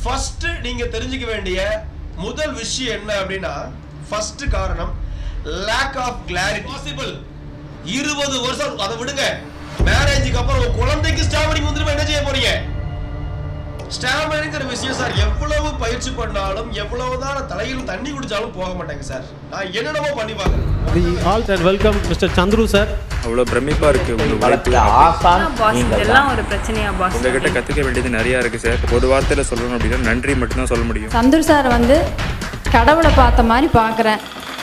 First நீங்க தெரிஞ்சுக்க வேண்டிய முதல் விஷயம் என்ன அப்படின்னா, ஃபர்ஸ்ட் காரணம் லேக் ஆஃப் கிளாரிட்டி. பாசிபிள் 20 வருஷம் அதை விடுங்க, மேரேஜுக்கு அப்புறம் உங்க குழந்தைக்கு ஸ்டாமரிங் வந்துருமா என்ன செய்ய போறீங்க? ஸ்டாமரிங்கிற விஷயம் சார் எவ்வளவு பயிற்சி பண்ணாலும் எவ்வளவுதான் தலையில் தண்ணி குடிச்சாலும் போக மாட்டேங்க சார். நான் என்னென்னமோ பண்ணி பார்க்குறேன். All and welcome mister Chandru sir. அவ்வளோ பிரமிப்பா இருக்கு இதெல்லாம் ஒரு பிரச்சனையா பாஸ்? உங்ககிட்ட கத்துக்க வேண்டியது நிறைய இருக்கு சார். ஒரு வார்த்தையில சொல்லணும் அப்படின்னா நன்றி மட்டும் தான் சொல்ல முடியும். சந்துரு சார் வந்து கடவுளை பார்த்த மாதிரி பார்க்குறேன்.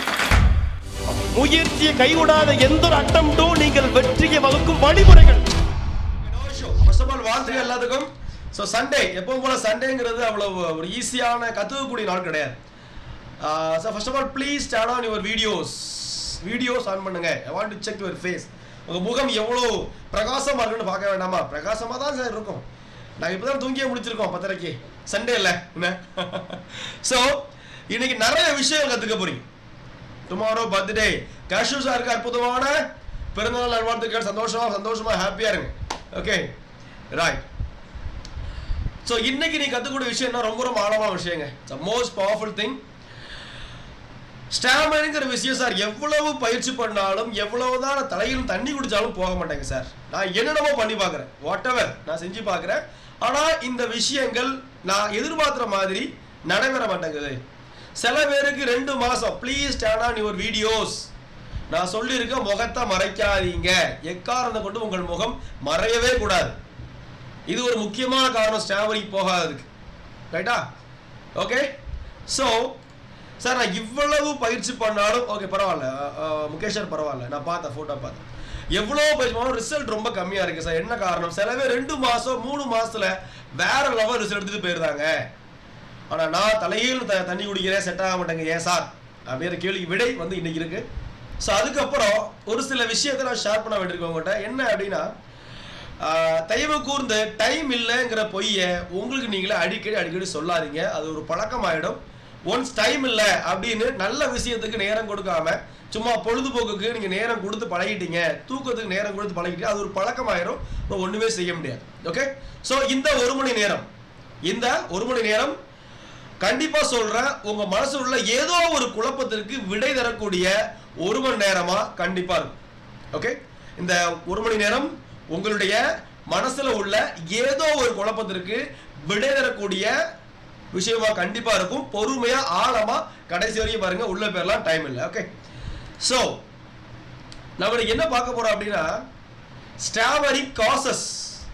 முயற்சியை கைவிடாத எந்த ஒரு அட்டம்ப்டும் நீங்கள் வெற்றியை வகுக்கும் வழிமுறைகள். ஃபர்ஸ்ட் ஆஃப் ஆல் வாழ்த்துக்கள் எல்லாத்துக்கும். ஸோ சண்டே எப்பவும் போல சண்டேங்கிறது அவ்வளவு ஒரு ஈஸியான கற்றுக்கக்கூடிய நாள் கிடையாது. So first of all please turn on your videos on பண்ணுங்க. I want to check your face. உங்கள் முகம் எவ்வளோ பிரகாசமாக இருக்குன்னு பார்க்க வேண்டாமா? பிரகாசமாக தான் சார் இருக்கும். நாங்கள் இப்போ தான் தூங்கியே முடிச்சிருக்கோம் 10:30 சண்டே இல்லை என்ன. ஸோ இன்னைக்கு நிறைய விஷயம் கற்றுக்க போறீங்க. Tomorrow birthday. கேஷு சாருக்கு அற்புதமான பிறந்தநாள் நல்வாழ்த்துக்கள். சந்தோஷமா ஹாப்பியா இருங்க. Okay right. ஸோ இன்னைக்கு நீ கற்றுக்கூடிய விஷயம்னா ரொம்ப ஆழமான விஷயங்க. It's most powerful thing. ஸ்டாமரிங்கிற விஷயம் சார் எவ்வளவு பயிற்சி பண்ணாலும் எவ்வளவுதான் தலையில் தண்ணி குடிச்சாலும் போக மாட்டேங்க சார். நான் என்னென்னமோ பண்ணி பார்க்குறேன், வாட் எவர் நான் செஞ்சு பார்க்குறேன். ஆனால் இந்த விஷயங்கள் நான் எதிர்பார்க்குற மாதிரி நடைபெற மாட்டேங்குது. சில பேருக்கு 2 மாதம். Please turn on your videos. நான் சொல்லியிருக்க முகத்தை மறைக்காதீங்க. எக்காரணத்தை கொண்டு உங்கள் முகம் மறையவே கூடாது. இது ஒரு முக்கியமான காரணம் ஸ்டாமரிங் போகாததுக்கு. ரைட்டா? ஓகே. ஸோ சார் நான் இவ்வளவு பயிற்சி பண்ணாலும் ஓகே பரவாயில்ல, முகேஷ் சார் பரவாயில்ல, நான் பார்த்தேன் ஃபோட்டோ பார்த்தேன். எவ்வளோ பயிற்சி பண்ணாலும் ரிசல்ட் ரொம்ப கம்மியாக இருக்குது சார். என்ன காரணம்? சில பேர் 2 மாதம் 3 மாதத்தில் வேற லெவல் ரிசல்ட் எடுத்துகிட்டு போயிருந்தாங்க. ஆனால் நான் தலையில் தண்ணி குடிக்கிறேன், செட் ஆக மாட்டேங்க ஏன் சார் அப்படிங்கிற கேள்வி விடை வந்து இன்னைக்கு இருக்கு. ஸோ அதுக்கப்புறம் ஒரு சில விஷயத்தை நான் ஷேர் பண்ண வேண்டியிருக்கேன் உங்கள்கிட்ட. என்ன அப்படின்னா, தயவு கூர்ந்து டைம் இல்லைங்கிற பொய்யை உங்களுக்கு நீங்களே அடிக்கடி சொல்லாதீங்க. அது ஒரு பழக்கமாயிடும். ஒன்ஸ் டைம் இல்லை அப்படின்னு நல்ல விஷயத்துக்கு நேரம் கொடுக்காம சும்மா பொழுதுபோக்குக்கு நீங்க நேரம் கொடுத்து பழகிட்டீங்க, தூக்கத்துக்கு நேரம் கொடுத்து பழகிட்டீங்க, அது ஒரு பழக்கமாயிடும். ஒண்ணுமே செய்ய முடியாது. ஓகே. ஸோ இந்த 1 மணி நேரம் கண்டிப்பா சொல்றேன், உங்க மனசுல உள்ள ஏதோ ஒரு குழப்பத்திற்கு விடை தரக்கூடிய 1 மணி நேரமா கண்டிப்பா இருக்கும். ஓகே. இந்த 1 மணி நேரம் உங்களுடைய மனசுல உள்ள ஏதோ ஒரு குழப்பத்திற்கு விடை தரக்கூடிய விஷயமா கண்டிப்பா இருக்கும். பொறுமையா ஆழமா கடைசி வரைக்கும் பாருங்க. உள்ள பேர்லாம் டைம் இல்லை. ஓகே. ஸோ நம்ம என்ன பார்க்க போறோம் அப்படின்னா, ஸ்டாமரிங் காசஸ்.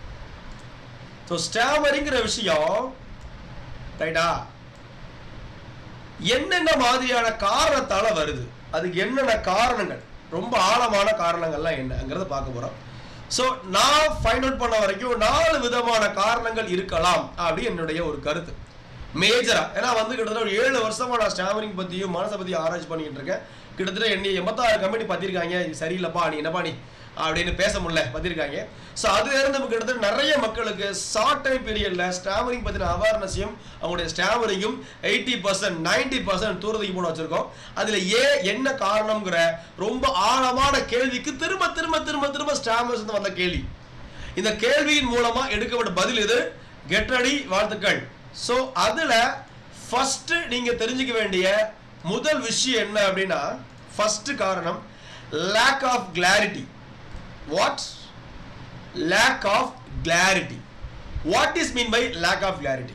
ஸோ ஸ்டாமரிங்கிற விஷயம் ரைட்டா என்னென்ன மாதிரியான காரணத்தால வருது, அதுக்கு என்னென்ன காரணங்கள், ரொம்ப ஆழமான காரணங்கள்லாம் என்னங்கிறத பார்க்க போறோம். ஸோ நான் ஃபைண்ட் அவுட் பண்ண வரைக்கும் 4 விதமான காரணங்கள் இருக்கலாம் அப்படி என்னுடைய ஒரு கருத்து மேஜரா. ஏன்னா வந்து கிட்டத்தட்ட ஒரு 7 வருஷமா நான் ஸ்டாமரிங் பத்தியும் மனசை பத்தியும் ஆராய்ச்சி பண்ணிக்கிட்டு இருக்கேன். கிட்டத்தட்ட 86 கம்பெனி பார்த்திருக்காங்க. சரியில்லப்பா நீ என்னப்பா நீ அப்படின்னு பேச முடியல பார்த்திருக்காங்க. ஸோ அதுல இருந்து கிட்டத்தட்ட நிறைய மக்களுக்கு ஷார்ட் டைம் பீரியட்ல ஸ்டாமரிங் பத்தின அவேர்னஸையும் அவங்களுடைய ஸ்டாமரிங்கும் 80% 90% தூரத்துக்கு போட வச்சிருக்கோம். அதுல என்ன காரணம்ங்கிற ரொம்ப ஆழமான கேள்விக்கு திரும்ப ஸ்டாமர்ஸ் வந்த கேள்வி. இந்த கேள்வியின் மூலமா எடுக்கப்பட்ட பதில் இது. கெட் ரெடி, வாழ்த்துக்கள். ஸோ அதுல ஃபர்ஸ்ட் நீங்க தெரிஞ்சுக்க வேண்டிய முதல் விஷயம் என்ன அப்படின்னா, ஃபர்ஸ்ட் காரணம் lack of clarity. What? Lack of clarity. What is mean by lack of clarity?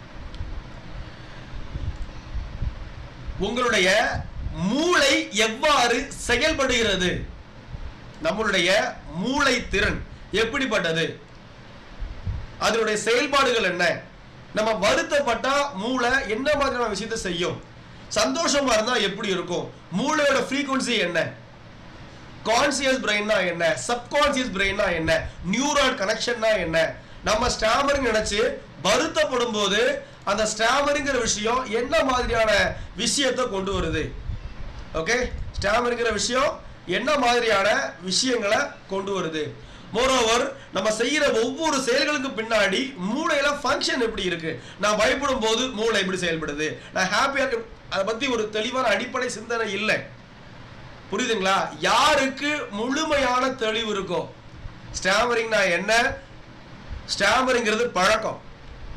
உங்களுடைய மூளை எவ்வாறு செயல்படுகிறது, நம்மளுடைய மூளை திறன் எப்படிப்பட்டது, அதனுடைய செயல்பாடுகள் என்ன, நம்ம வருத்தப்பட்டா மூளை என்ன மாதிரியான விஷயத்தை செய்யும், சந்தோஷமா இருந்தா எப்படி இருக்கும், மூளையோட ஃப்ரீக்வன்சி என்ன, கான்சியஸ் பிரெயின்னா என்ன, சப்கான்சியஸ் பிரெயின்னா என்ன, நியூரான் கனெக்ஷன்னா என்ன, நம்ம ஸ்டாமரிங் நினைச்சு வருத்தப்படும் போது அந்த ஸ்டாமரிங்கிற விஷயம் என்ன மாதிரியான விஷயத்தை கொண்டு வருது. ஓகே. ஸ்டாமரிங்கிற விஷயம் என்ன மாதிரியான விஷயங்களை கொண்டு வருது. மோரோவர் நம்ம செய்யற ஒவ்வொரு செயல்களுக்கு பின்னாடி மூளையில ஃபங்க்ஷன் எப்படி இருக்கு. நான் பயப்படும் போது மூளை எப்படி செயல்படுது, நான் ஹாப்பியா அதை பத்தி ஒரு தெளிவான அடிப்படை சிந்தனை இல்லை. புரியுதுங்களா? யாருக்கு முழுமையான தெளிவு இருக்கோ, ஸ்டாமரிங்னா என்ன, ஸ்டாமரிங்கிறது பழக்கம்.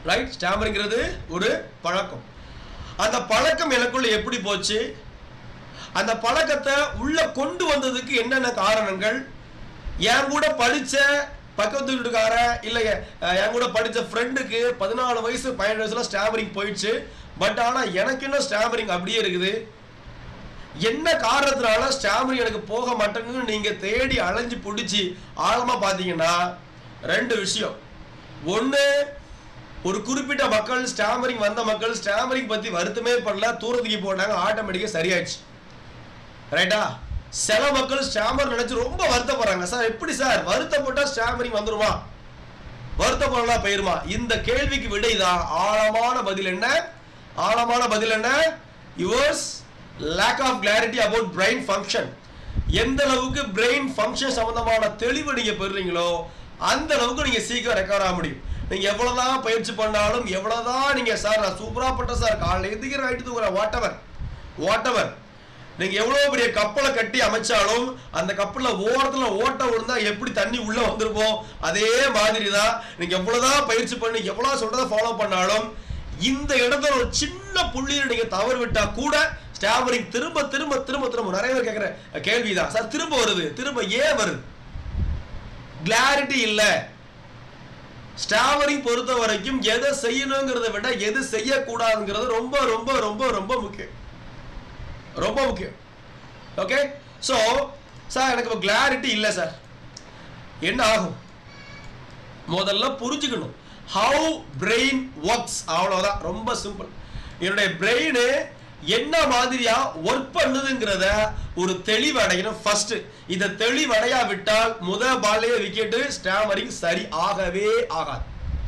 ரைட்? ஸ்டாமரிங்கிறது ஒரு பழக்கம். அந்த பழக்கம் எனக்குள்ள எப்படி போச்சு, அந்த பழக்கத்தை உள்ள கொண்டு வந்ததுக்கு என்னென்ன காரணங்கள், என் கூட படிச்ச பக்கத்து வீட்டுக்கார இல்ல என் கூட படிச்ச ஃப்ரெண்டுக்கு 14 வயசு 15 வயசுல ஸ்டாமரிங் போயிடுச்சு. பட் ஆனா எனக்கு இன்னும் ஸ்டாமரிங் அப்படியே இருக்குது. என்ன காரணத்தினால ஸ்டாமரிங் எனக்கு போக மாட்டேங்குன்னு நீங்க தேடி அலைஞ்சு பிடிச்சி ஆழமா பாத்தீங்கன்னா 2 விஷயம். ஒண்ணு, ஒரு குறிப்பிட்ட மக்கள் ஸ்டாமரிங் வந்த மக்கள் ஸ்டாமரிங் பத்தி வருத்தமே பண்ணல, தூரத்துக்கு போனாங்க, ஆட்டோமேட்டிக்கா சரியாயிடுச்சு. ரைட்டா? சில மக்கள் ஸ்டாமர் நினைச்சு ரொம்ப வருத்தப்படுறாங்க. சார் எப்படி சார் வருத்தப்பட்டா ஸ்டாமரிங் வந்துருமா, வருத்தப்படலாம் போயிருமா? இந்த கேள்விக்கு விடைதான் ஆழமான பதில் என்ன? ஆழமான பதில் என்ன? Yours lack of clarity about brain function. எந்த அளவுக்கு பிரெயின் ஃபங்க்ஷன் சம்பந்தமான தெளிவு நீங்க பெறுறீங்களோ அந்த அளவுக்கு நீங்க சீக்கிரம் ரெக்கவர் ஆக முடியும். நீங்க எவ்வளவுதான் பயிற்சி பண்ணாலும், எவ்வளவுதான் நீங்க சார் நான் சூப்பரா பண்றேன் சார், காலையில எந்திரிக்கிற நைட்டு தூங்குறேன், வாட் எவர் நீங்க எவ்வளவு பெரிய கப்பலை கட்டி அமைச்சாலும் அந்த கப்பல்ல ஓரத்துல ஓட்ட விழுந்தா எப்படி தண்ணி உள்ள வந்துருப்போம், அதே மாதிரி தான் நீங்க எவ்வளவுதான் பயிற்சி பண்ணி எவ்வளவு சொல்றதை ஃபாலோ பண்ணாலும் இந்த இடத்துல ஒரு சின்ன புள்ளியை நீங்க தவறு விட்டா கூட ஸ்டாமரிங் திரும்ப திரும்ப திரும்ப திரும்ப நிறைய பேர் கேட்கிற கேள்விதான், சார் திரும்ப வருது, திரும்ப ஏன் வருது? கிளாரிட்டி இல்ல. ஸ்டாமரிங் பொறுத்த வரைக்கும் எதை செய்யணுங்கிறத விட எது செய்யக்கூடாதுங்கிறது ரொம்ப ரொம்ப ரொம்ப ரொம்ப முக்கியம், ரொம்ப முக்கியம். ஓகே, சோ சார் எனக்கு கிளாரிட்டி இல்ல சார், என்ன ஆகும்? முதல்ல புரிஞ்சுக்கணும் ஹவு பிரெயின் ஒர்க்ஸ், அவ்வளவுதான், ரொம்ப சிம்பிள். என்னுடைய பிரெயின் என்ன மாதிரியா ஒர்க் பண்ணுதுங்கிறத ஒரு தெளிவடையணும் ஃபர்ஸ்ட். இதை தெளிவடையா விட்டால் முதல் பால்லையே விக்கெட், ஸ்டாமரிங் சரி ஆகவே ஆகாது.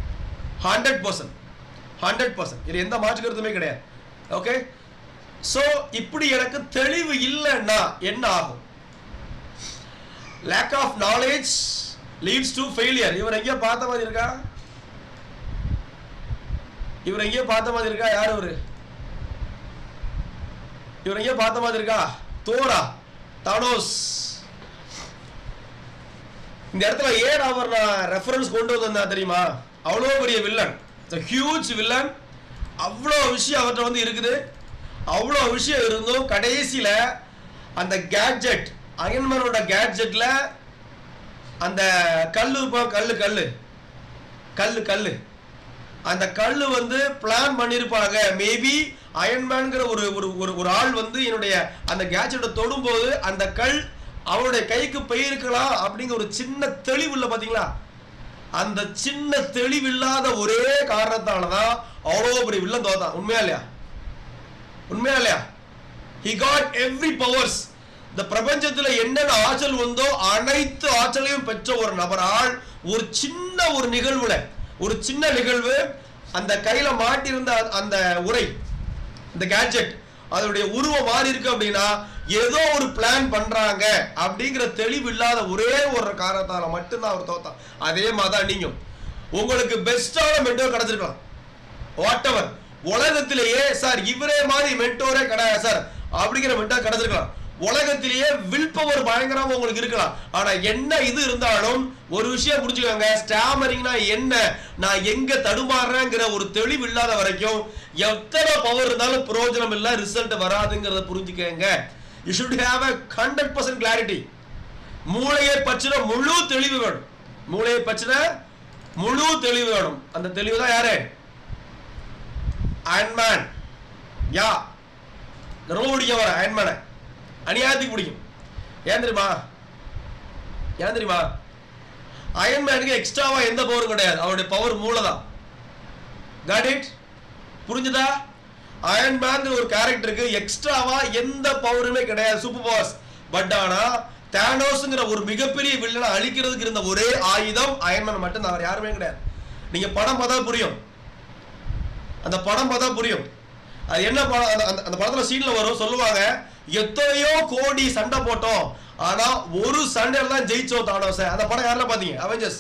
100%. இது எந்த மாற்று கருத்துமே கிடையாது. ஓகே, சோ இப்படி எனக்கு தெளிவு இல்லைன்னா என்ன ஆகும்? lack of knowledge leads to failure. இவர் எங்கேயோ பார்த்த மாதிரி இருக்கா? இவர் எங்கேயோ பார்த்த மாதிரி இருக்கா? யார் இவரு? இவர் எங்கேயோ பார்த்த மாதிரி இருக்கா? Thor, Thanos. இந்த இடத்துல ஏன் அவர் நான் ரெஃபரன்ஸ் கொண்டு வந்தா தெரியுமா? அவ்வளோ பெரிய வில்லன், ஹியூஜ் வில்லன், அவ்வளோ விஷயம் அவர்கிட்ட வந்து இருக்குது. அவ்வளோ விஷயம் இருந்தும் கடைசியில அந்த கேட்ஜெட், அயன்மேனோட கேட்ஜெட்ல அந்த கல்லு அந்த கல்லு வந்து பிளான் பண்ணிருப்பாங்க. மேபி அயன்மேன்ங்கிற ஒரு ஆள் வந்து என்னுடைய அந்த கேட்ஜெட்டை தொடும்போது அந்த கல் அவனுடைய கைக்கு போயிருக்கலாம் அப்படிங்கிற ஒரு சின்ன தெளிவு இல்லை பாத்தீங்களா? அந்த சின்ன தெளிவில்லாத ஒரே காரணத்தாலதான் அவ்வளோ பெரிய வில்லன் தோத்தான். உண்மையா இல்லையா? உண்மையா இல்லையா? he got every powers. இந்த பிரபஞ்சத்துல என்னென்ன ஆற்றல் வந்தோ அனைத்து ஆற்றலையும் பெற்ற ஒரு நபரால் ஒரு சின்ன ஒரு நிகழ்வுல, ஒரு சின்ன நிகழ்வு, அந்த கையில மாட்டிருந்த அந்த உரை, இந்த கேட்ஜெட், அதனுடைய உருவம் மாறி இருக்கு அப்படின்னா ஏதோ ஒரு பிளான் பண்றாங்க அப்படிங்கிற தெளிவு இல்லாத ஒரே ஒரு காரணத்தால மட்டும்தான் அவர் தோத்தான். அதே மாதிரிதான் நீங்க உங்களுக்கு பெஸ்டான மென்டோர் கிடைச்சிருக்கலாம். வாட் எவர் உலகத்திலேயே சார் இவரே மாதிரி மென்டோரே கிடையாது சார் அப்படிங்கிற மென்டோர் கிடைச்சிருக்கலாம். உலகத்திலேயே வில் பவர் பயங்கரமா உங்களுக்கு இருக்கலாம். ஆனா என்ன இது இருந்தாலும் ஒரு விஷயம் புரிஞ்சுக்கோங்க, ஸ்டாமரிங்னா என்ன, நான் எங்க தடுமாறுறேங்கிற ஒரு தெளிவு இல்லாத வரைக்கும் எத்தனை பவர் இருந்தாலும் பிரயோஜனம் இல்ல, ரிசல்ட் வராதுங்கிறத புரிஞ்சுக்கங்க. You should have a 100% clarity. மூளையை பற்றின முழு தெளிவு வேணும். மூளையை பற்றின முழு தெளிவு வேணும். அந்த தெளிவு தான் யாரு? அயன்மேன். யா ரொம்ப பிடிக்கும் வர அயன்மேனை, அநியாயத்துக்கு பிடிக்கும். ஏன் தெரியுமா? அயன்மேனுக்கு எக்ஸ்ட்ராவா எந்த பவரும் கிடையாது, அவருடைய பவர் மூளை தான். Got it? புரிஞ்சுதா? அயன்மேன் ஒரு கேரக்டருக்கு எக்ஸ்ட்ராவா எந்த பவருமே கிடையாது, சூப்பர் பவர்ஸ். பட் ஆனா தானோஸ்ங்கிற ஒரு மிகப்பெரிய வில்லனை அழிக்கிறதுக்கு இருந்த ஒரே ஆயுதம் அயன்மேன் மட்டும் தான், அவர் யாருமே கிடையாது. நீங்க படம் பார்த்தா புரியும், அந்த படம் பார்த்தா புரியும். அது என்ன படம்? அந்த படத்துல சீன்ல வரும், சொல்லுவாங்க எத்தனையோ கோடி சண்டை போட்டோம் ஆனா ஒரு சண்டையில தான் ஜெயிச்சோம் தானோஸ். அந்த படம் யாரெல்லாம் பாத்தீங்க? அவெஞ்சர்ஸ்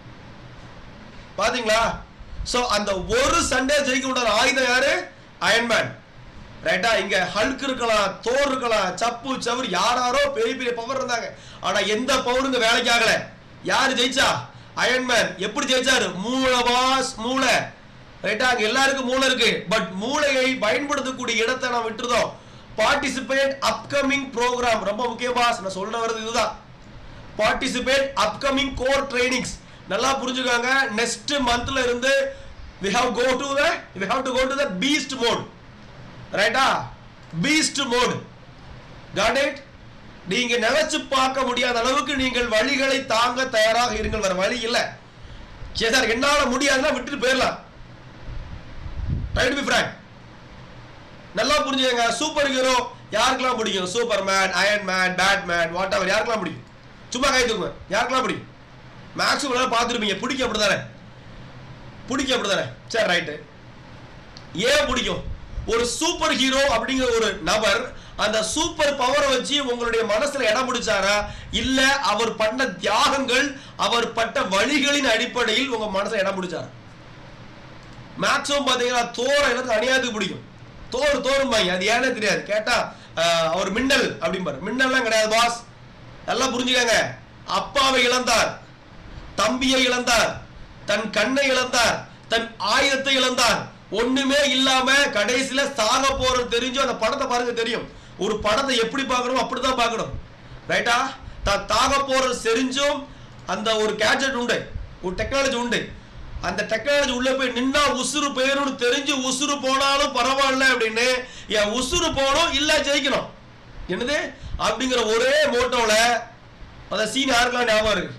பாத்தீங்களா? சோ அந்த ஒரு சண்டை ஜெயிக்க விடாத ஆயுதம் யாரு? அயன்மேன். ரைட்டா? இங்க ஹல்க் இருக்கலாம், தோர் இருக்கலாம், சப்பு சவர், யாராரோ பெரிய பெரிய பவர் இருந்தாங்க. ஆனா எந்த பவருங்க வேலைக்கு ஆகல. யாரு ஜெயிச்சா? அயன்மேன். எப்படி ஜெயிச்சாரு? மூளை பாஸ், மூளை. ரைட்டா? அங்க எல்லாருக்கும் மூளை இருக்கு, பட் மூளையை பயன்படுத்தக்கூடிய இடத்தை நான் விட்டுறோம். பார்ட்டிசிபேட் அப்கமிங் ப்ரோக்ராம் ரொம்ப முக்கியம் பாஸ். நான் சொல்ல வரது இதுதான். Participate upcoming core trainings. நல்லா புரிஞ்சுக்கோங்க. நெக்ஸ்ட் மந்த்ல இருந்து we have to go to the beast mode. ரைட்டா? beast mode. got it? நீங்க நினைச்சு பார்க்க முடியாத அளவுக்கு நீங்கள் வழிகளை தாங்க தயாராக இருங்கள். வேற வழி இல்ல. சரி சார் என்னால முடியாதுன்னா விட்டுட்டு போயிடலாம். try to be frank. நல்லா புரிஞ்சுக்கங்க. சூப்பர் ஹீரோ யாருக்கெல்லாம் பிடிக்கும்? Superman, Iron Man, Batman, whatever, யாருக்கெல்லாம் பிடிக்கும்? சும்மா கை தூக்குங்க. யாருக்கெல்லாம் பிடிக்கும்? மேக்ஸிமம் பார்த்துருப்பீங்க. பிடிக்கும் அப்படிதானே? பிடிக்கும் அப்படிதானே? சரி ரைட்டு. ஏன் பிடிக்கும்? ஒரு சூப்பர் ஹீரோ அப்படிங்கிற ஒரு நபர் அந்த சூப்பர் பவரை வச்சு உங்களுடைய மனசுல இடம் பிடிச்சாரா, இல்ல அவர் பண்ண தியாகங்கள், அவர் பட்ட வழிகளின் அடிப்படையில் உங்க மனசுல இடம் பிடிச்சாரா? மேக்ஸிமம் பாத்தீங்கன்னா தோர எனக்கு அநியாயத்துக்கு பிடிக்கும். தோறும்பாங்க. அது ஏன்னே தெரியாது. கேட்டா அவர் மின்னல் அப்படிம்பாரு. மின்னல்லாம் கிடையாது பாஸ். நல்லா புரிஞ்சுக்கங்க. அப்பாவை இழந்தார், தம்பியை இழந்தார், தன் கண்ணை இழந்தார், தன் ஆயுதத்தை இழந்தார். ஒண்ணுமே இல்லாம கடைசியில சாக போறது தெரிஞ்சும் அந்த படத்தை பாருங்க தெரியும். ஒரு படத்தை எப்படி பார்க்கணும் அப்படிதான் பார்க்கணும். ரைட்டா? தான் தாக போறது தெரிஞ்சும் அந்த ஒரு கேட்ஜெட் உண்டு, ஒரு டெக்னாலஜி உண்டு. அந்த டெக்னாலஜி உள்ள போய் நின்னா உசுறு போயிரும் தெரிஞ்சு உசுறு போனாலும் பரவாயில்ல அப்படின்னு என் உசுறு போகணும் இல்ல ஜெயிக்கணும் என்னது அப்படிங்கிற ஒரே மோட்டோல அந்த சீன் யாருக்கெல்லாம் ஞாபகம் இருக்கு?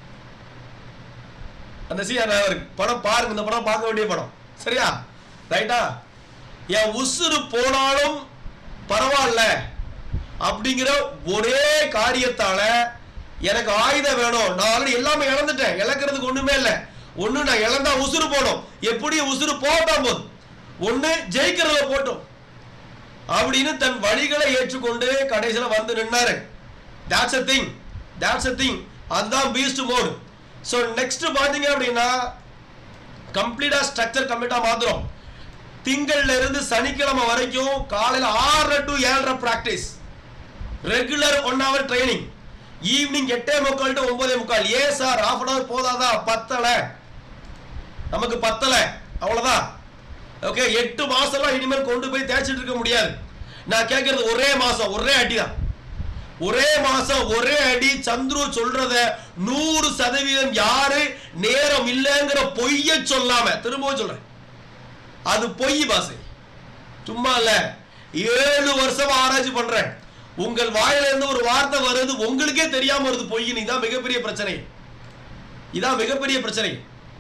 அந்த சீன் ஞாபகம் இருக்கு? படம் பாருங்க. இந்த படம் பார்க்க வேண்டிய படம். சரியா? ரைட்டா? என் உசுறு போனாலும் பரவாயில்ல அப்படிங்கிற ஒரே காரியத்தால எனக்கு ஆயுதம் வேணும். நான் ஆல்ரெடி எல்லாமே இழந்துட்டேன். இழக்கிறதுக்கு ஒண்ணுமே இல்லை. ஒண்ணு நான் இழந்தா உசுறு போடும். எப்படி உசுறு போட்டா போதும், ஒண்ணு ஜெயிக்கிறதுல போட்டோம் அப்படின்னு தன் வழிகளை ஏற்றுக்கொண்டு கடைசியில வந்து நின்னாரு. that's a thing. அதுதான் பீஸ்ட் மோட். சோ நெக்ஸ்ட் பாத்தீங்க அப்படின்னா கம்ப்ளீட்டா ஸ்ட்ரக்சர் கம்ப்ளீட்டா மாத்துறோம். திங்கள்ல இருந்து சனிக்கிழமை வரைக்கும் காலையில 6 to 7 practice, regular 1 hour training, evening 8:45 to 9:45. ஏன் சார் ½ hour போதாதா? பத்தல, நமக்கு பத்தல, அவ்வளவுதான். ஓகே, 8 மாசம்லாம் இனிமேல் கொண்டு போய் தேய்ச்சிட்டு இருக்க முடியாது. நான் கேட்கறது ஒரே மாசம் ஒரே அடி தான். ஒரே மாசம் ஒரே அடி. சந்துரு சொல்றத 100% யாரு நேரம் இல்லைங்கிற பொய்ய சொல்லாம திரும்பவும் சொல்றேன், அது பொய் பாசு, சும்மா இல்ல. 7 வருஷம் ஆராய்ச்சி பண்றேன். உங்கள் வாயில இருந்து ஒரு வார்த்தை வருது உங்களுக்கே தெரியாம வருது பொய்ன்னு. இதான் மிகப்பெரிய பிரச்சனை. இதான் மிகப்பெரிய பிரச்சனை.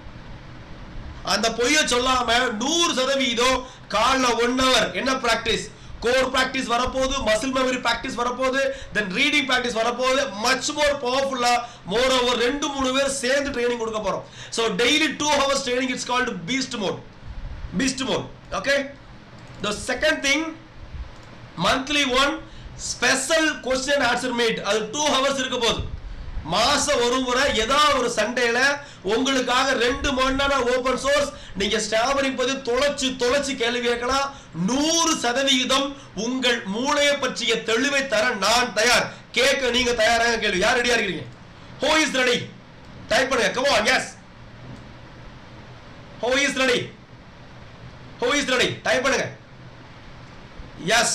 அந்த பொய்ய சொல்லாம 100% காலைல 1 hour என்ன பிராக்டிஸ், கோர் பிராக்டிஸ் வரப்போகுது, மசில் மெமரி பிராக்டிஸ் வரப்போகுது, தென் ரீடிங் பிராக்டிஸ் வரப்போகுது. மச் மோர் பவர்ஃபுல்லா மோர் ஓவர் 2-3 பேர் சேர்ந்து ட்ரைனிங் கொடுக்க போறோம். So daily 2 hours training. It's called beast mode. Okay. The second thing, monthly one special question and answer meet. அது 2 hours இருக்க போகுது. மாசம் ஒரு முறை ஏதாவது ஒரு சண்டேல உங்களுக்காக 2 மணி நேரம் ஓபன் சோர்ஸ். நீங்க ஸ்டாமரிங் பத்தி தொலைச்சு கேள்வி கேட்கலாம். 100% உங்கள் மூளையை பற்றிய தெளிவை தர நான் தயார். கேட்க நீங்க தயாராக கேள்வி. யார் ரெடியா இருக்கீங்க? Who is ready? டைப் பண்ணுங்க. Come on, yes. Who is ready? Type பண்ணுங்க. எஸ்.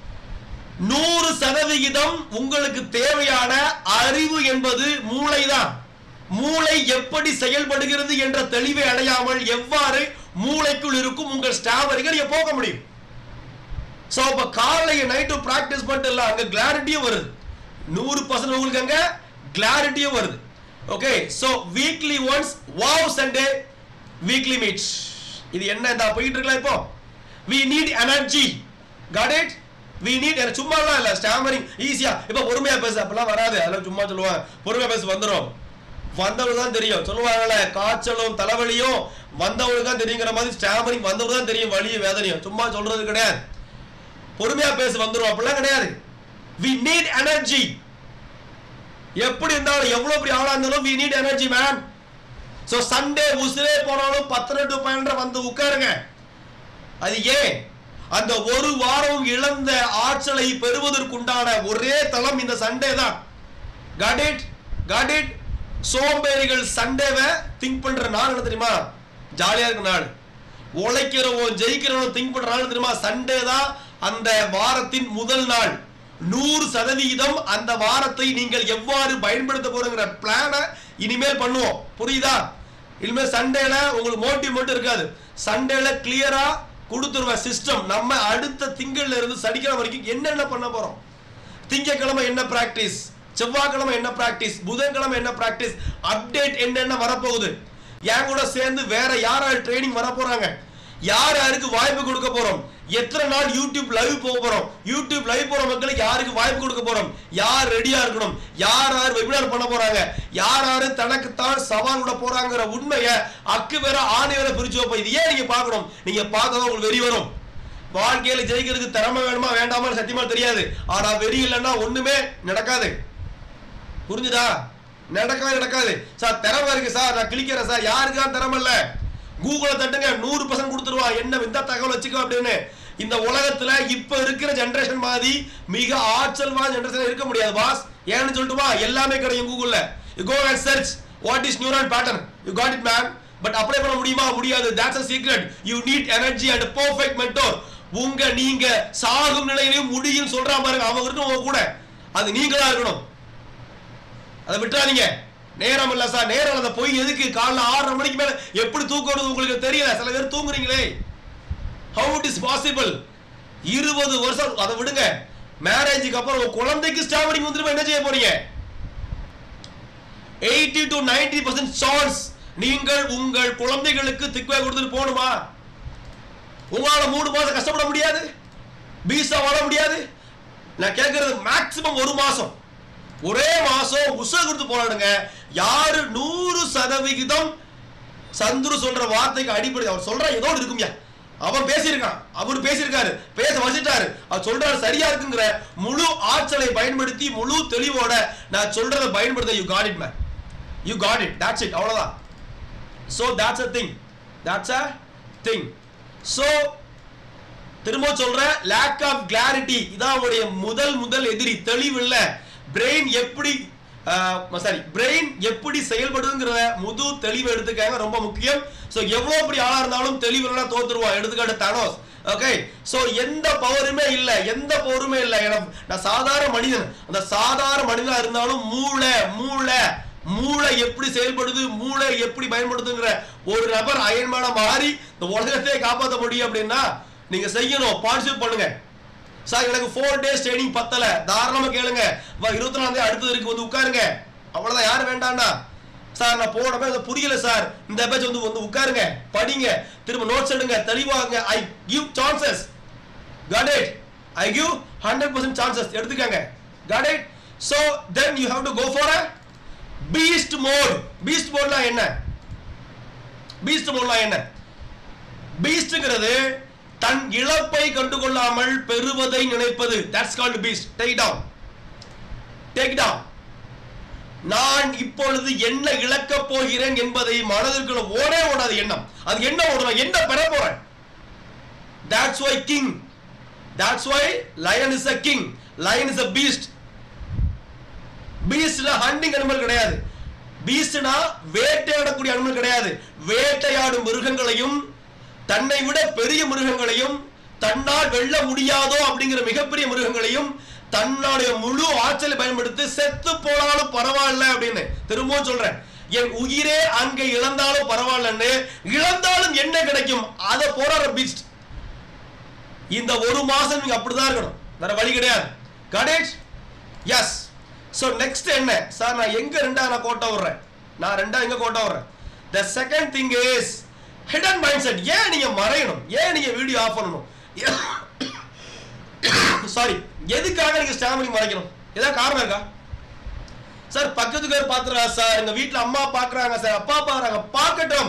100% உங்களுக்கு தேவையான அறிவு என்பது மூளைதான். மூளை எப்படி செயல்படுகிறது என்ற தெளிவை அடையாமல் எவ்வாறு மூளைக்குள் இருக்கும் உங்கள் ஸ்டாமரிகள் போக முடியும்? சோ அப்ப காலையில நைட்டு பிராக்டிஸ் மட்டும் இல்ல, அங்க கிளாரிட்டியும் வருது. 100% உங்களுக்கு அங்க கிளாரிட்டியும் வருது. Okay. So weekly once wow Sunday weekly meet. இது என்ன இந்த போயிட்டு இருக்கலாம் இப்போ? we need energy. got it? we need சும்மா இல்ல ஸ்டாமரிங் ஈஸியா. இப்ப பொறுமையா பேசு அப்பலாம் வராது. அதெல்லாம் சும்மா சொல்லுவாங்க. பொறுமையா பேசு வந்துரும். வந்தவங்களுக்கு தான் தெரியும். சொல்லுவாங்கல்ல, காய்ச்சலும் தலைவலியும் வந்தவங்களுக்கு தான் தெரியுங்கிற மாதிரி ஸ்டாமரிங் வந்தவங்களுக்கு தான் தெரியும் வலியும் வேதனையும். சும்மா சொல்றது கிடையாது. பொறுமையா பேசு வந்துரும் அப்படிலாம் கிடையாது. we need energy. எப்படி இருந்தாலும் எவ்வளவு பெரிய ஆளா இருந்தாலும் we need energy man. So Sunday உசுரே போனாலும் 10 to 12 வந்து உட்காருங்க. அது ஏன்? அந்த ஒரு வாரம் இழந்த ஆற்றலை பெறுவதற்குண்டான ஒரே தளம் இந்த சண்டே தான். got it? சோம்பேறிகள் சண்டேவை திங்க் பண்ற நாள் என்ன தெரியுமா? ஜாலியா இருக்க நாள். உழைக்கிறவன் ஜெயிக்கிறவன் திங்க் பண்றாங்க தெரியுமா? சண்டே தான் அந்த வாரத்தின் முதல் நாள். 100% அந்த வாரத்தை நீங்கள் எவ்வாறு பயன்படுத்த போறங்கிற பிளான இனிமேல் பண்ணுவோம். புரியுதா? இனிமேல் சண்டேல உங்களுக்கு மோட்டிவ் மட்டும் இருக்காது. சண்டேல கிளியரா கொடுத்துருவேன் சிஸ்டம். நம்ம அடுத்த திங்கள்ல இருந்து சனிக்கிழமை வரைக்கும் என்னென்ன பண்ண போறோம். திங்கக்கிழமை என்ன பிராக்டிஸ், செவ்வாய்க்கிழமை என்ன பிராக்டிஸ், புதன்கிழமை என்ன பிராக்டிஸ், அப்டேட் என்னென்ன வரப்போகுது, என் கூட சேர்ந்து வேற யாராவது ட்ரைனிங் வர போறாங்க, யார் யாருக்கு வாய்ப்பு கொடுக்க போறோம், எத்தனை நாள் யூடியூப் லைவ் போக போறோம், யூடியூப் லைவ் போற மக்களுக்கு யாருக்கு வாய்ப்பு கொடுக்க போறோம், யார் ரெடியா இருக்கணும், யார் யார் வெபினார் பண்ண போறாங்க, யார் யாரு தனக்குத்தான் சவால் விட போறாங்கிற உண்மையை அக்கு வேற ஆணை வேற பிரிச்சு வைப்போம். இது ஏன் நீங்க பார்க்கணும்? நீங்க பார்க்கதான் உங்களுக்கு வெறி வரும். வாழ்க்கையில ஜெயிக்கிறதுக்கு திறமை வேணுமா வேண்டாமா சத்தியமா தெரியாது. ஆனா வெறி இல்லைன்னா ஒண்ணுமே நடக்காது. புரிஞ்சுதா? நடக்காது. சார் திறமை இருக்கு சார், நான் கிளிக்கிறேன் சார். யாருக்குதான் திறமை இல்ல? கூகுளை தட்டுங்க, 100% கொடுத்துருவான். என்ன இந்த தகவல் வச்சுக்கோ அப்படின்னு. இந்த உலகத்துல இப்ப இருக்கிற ஜெனரேஷன் மாதிரி மிக ஆற்றல்வான ஜெனரேஷன் இருக்க முடியாது பாஸ். ஏன்னு சொல்லட்டுமா? எல்லாமே கிடைக்கும் கூகுள்ல. You go and search what is neural pattern. You got it man. But apply பண்ண முடியுமா? முடியாது. That's a secret. You need energy and a perfect mentor. நீங்க சாகும் நிலையிலையும் முடியும் சொல்றா பாருங்க, அவங்க இருக்கணும் உங்க கூட. அது நீங்களா இருக்கணும். அதை விட்டுறாதீங்க. நேரம் இல்ல சார், நேரம் அதை போய் எதுக்கு? காலைல 6:30 மணிக்கு மேல எப்படி தூக்குறது உங்களுக்கு தெரியல. சில பேர் தூங்குறீங்களே. How it is possible? 20 வருஷம் அதை விடுங்க. மேரேஜுக்கு அப்புறம் குழந்தைக்கு ஸ்டார்டிங் வந்துட்டு என்ன செய்ய போறீங்க? 80 to 90% சான்ஸ் நீங்கள் உங்கள் குழந்தைகளுக்கு திக்வே கொடுத்துட்டு போகணுமா? உங்களால 3 மாசம் கஷ்டப்பட முடியாது? பீசா வாழ முடியாது? நான் கேட்கறது மேக்சிமம் 1 மாசம். ஒரே மாசம் உசை கொடுத்து போராடுங்க. யாரு 100% சந்துரு சொல்ற வார்த்தைக்கு அடிப்படை அவர் சொல்ற ஏதோ இருக்கும்யா, அவன் பேசியிருக்கான், அவர் பேசியிருக்காரு, பேச வசிட்டாரு, அவர் சொல்றாரு சரியா இருக்குங்கிற முழு ஆற்றலை பயன்படுத்தி முழு தெளிவோட நான் சொல்றதை பயன்படுத்த. You got it man, you got it, that's it, அவ்வளவுதான். So that's a thing, that's a thing. So திரும்ப சொல்ற lack of clarity இதான் அவருடைய முதல் எதிரி. தெளிவு இல்ல. பிரெயின் எப்படி செயல்படுதுங்கிற முது தெளிவு எடுத்துக்காங்க, ரொம்ப முக்கியம். சோ எவ்வளவு பெரிய ஆளா இருந்தாலும் தெளிவு இல்லைன்னா தோத்துருவான். எடுத்துக்காட்டு தானோஸ். ஓகே, சோ எந்த பவருமே இல்ல. நான் சாதாரண மனிதன். அந்த சாதாரண மனிதனா இருந்தாலும் மூளை எப்படி செயல்படுது, மூளை எப்படி பயன்படுதுங்கிற ஒரு நபர் அயன்மான மாறி இந்த உலகத்தையே காப்பாற்ற முடியும். அப்படின்னா நீங்க செய்யணும், பார்ட்டிசிபேட் பண்ணுங்க. சார் எனக்கு 4 days ட்ரைனிங் பத்தல, தாராளமா கேளுங்க. 24ஆம் தேதி அடுத்தது இருக்கு, வந்து உட்காருங்க. அவ்வளவுதான். யாரு வேண்டாம்னா சார் நான் போனப்ப அது புரியல சார், இந்த பேட்ச் வந்து உட்காருங்க, படிங்க, திரும்ப நோட்ஸ் எடுங்க, தெளிவாங்க. I give chances. Got it? I give 100% chances. எடுத்துக்கங்க. Got it? So then you have to go for a beast mode. beast modeனா என்ன? beastங்கிறது தன் இழப்பை கண்டுகொள்ளாமல் பெறுவதை நினைப்பது. That's called beast. Take it down. நான் இப்பொழுது என்ன இழக்க போகிறேன் என்பதை மனதிற்குள்ள ஓடாது எண்ணம். அது என்ன ஓடுறேன், என்ன பெற போறேன். That's why king. That's why lion is a king. Lion is a beast. beastனா ஹண்டிங் அனிமல் கிடையாது. beastனா வேட்டையாடக்கூடிய அனிமல் கிடையாது. வேட்டையாடும் மிருகங்களையும் தன்னை விட பெரிய மிருகங்களையும் தன்னால் வெல்ல முடியாதோ அப்படிங்கிற மிகப்பெரிய மிருகங்களையும் தன்னுடைய முழு ஆற்றலை பயன்படுத்தி செத்து போனாலும் பரவாயில்ல அப்படின்னு திரும்பவும் சொல்றேன். என் உயிரே அங்கே இழந்தாலும் பரவாயில்லன்னு, இழந்தாலும் என்ன கிடைக்கும் அதை போராடுற பீஸ்ட். இந்த 1 மாசம் நீங்க அப்படிதான் இருக்கணும், வேற வழி கிடையாது. Got it? Yes. So next என்ன சார், நான் எங்க நான் கோட்டை விடுறேன், எங்க கோட்டை விடுறேன். The second thing is hidden mindset. ஏன் நீங்க மறையணும், ஏன் நீங்க வீடியோ ஆஃப் பண்ணணும், சாரி எதுக்காக நீங்க ஸ்டாமிங் மறைக்கணும்? ஏதாவது காரணம் இருக்கா? சார் பக்கத்துக்கு பாத்துறா சார், எங்க வீட்டுல அம்மா பாக்குறாங்க சார், அப்பா பாக்குறாங்க, பார்க்கட்டும்.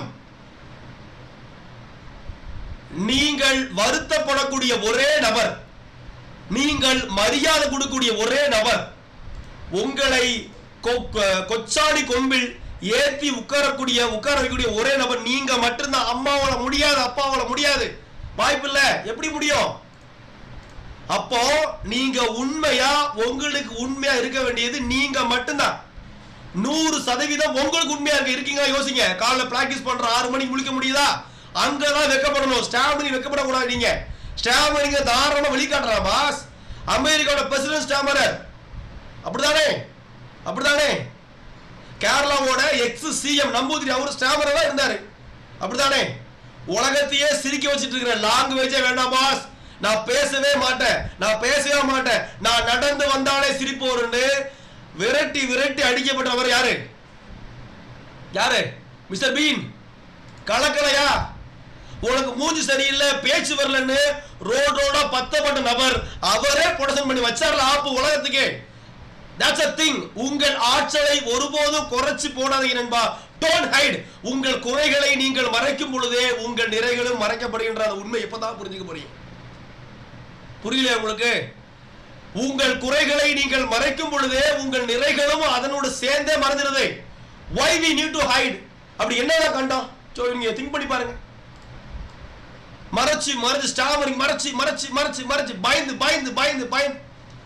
நீங்கள் வருத்தப்படக்கூடிய ஒரே நபர், நீங்கள் மரியாதை கொடுக்கக்கூடிய ஒரே நபர், உங்களை கொச்சாடி கொம்பில் ஏத்தி உட்கார வைக்கக்கூடிய ஒரே நபர் நீங்க மட்டும்தான். அம்மாவால முடியாது, அப்பாவால முடியாது, வாய்ப்பு இல்ல. எப்படி முடியும்? அப்போ நீங்க உங்களுக்கு உண்மையா இருக்க வேண்டியது நீங்க மட்டும்தான். 100% உங்களுக்கு உண்மையா இருக்கீங்க. யோசிங்க, காலைல பிராக்டிஸ் பண்ற 6 மணிக்கு முழிக்க முடியுதா? அங்கதான் வெக்கப்படணும். ஸ்டாமரிங் வெக்கப்படக்கூடாது. நீங்க ஸ்டாமரிங்க தாராளமா வெளிக்காட்டலாம் பாஸ். அமெரிக்காவோட பிரசிடென்ட் ஸ்டாமரர், அப்படிதானே? அப்படிதானே? கேரளாவோட எக்ஸ் சிஎம் நம்பூதிரி அவர் ஸ்டாமரா தான் இருந்தாரு, அப்படிதானே? உலகத்தையே சிரிக்க வச்சிட்டு இருக்கிற லாங்குவேஜே வேண்டாம் பாஸ். நான் பேசவே மாட்டேன், நான் பேசவே மாட்டேன், நான் நடந்து வந்தாலே சிரிப்பு வரும்னு விரட்டி விரட்டி அடிக்கப்பட்டவர் யாரு? யாரு? Mister Bean. கலக்கலையா? உனக்கு மூஞ்சி சரியில்லை, பேச்சு வரலன்னு ரோடோட பத்தப்பட்ட நபர் அவரே ப்ரொடக்ஷன் பண்ணி வச்சார்ல ஆப்பு உலகத்துக்கு. That's a thing. உங்கள் ஆற்றலை ஒருபோதும் குறைச்சு போடாதீங்க நண்பா. Don't hide. உங்கள் குறைகளை நீங்கள் மறைக்கும் பொழுதே உங்கள் நிறைகளும் மறைக்கப்படுகின்ற உண்மை எப்பதான் புரிஞ்சுக்க போறீங்க? புரியல உங்களுக்கு? உங்கள் குறைகளை நீங்கள் மறைக்கும் பொழுதே உங்கள் நிறைகளும் அதனோடு சேர்ந்தே மறைஞ்சிருது. Why we need to hide? அப்படி என்னதான் கண்டோம்? நீங்க திங்க் பண்ணி பாருங்க. மறைச்சு மறைச்சு ஸ்டாமரிங் மறைச்சு மறைச்சு மறைச்சு மறைச்சு பயந்து பயந்து பயந்து பயந்து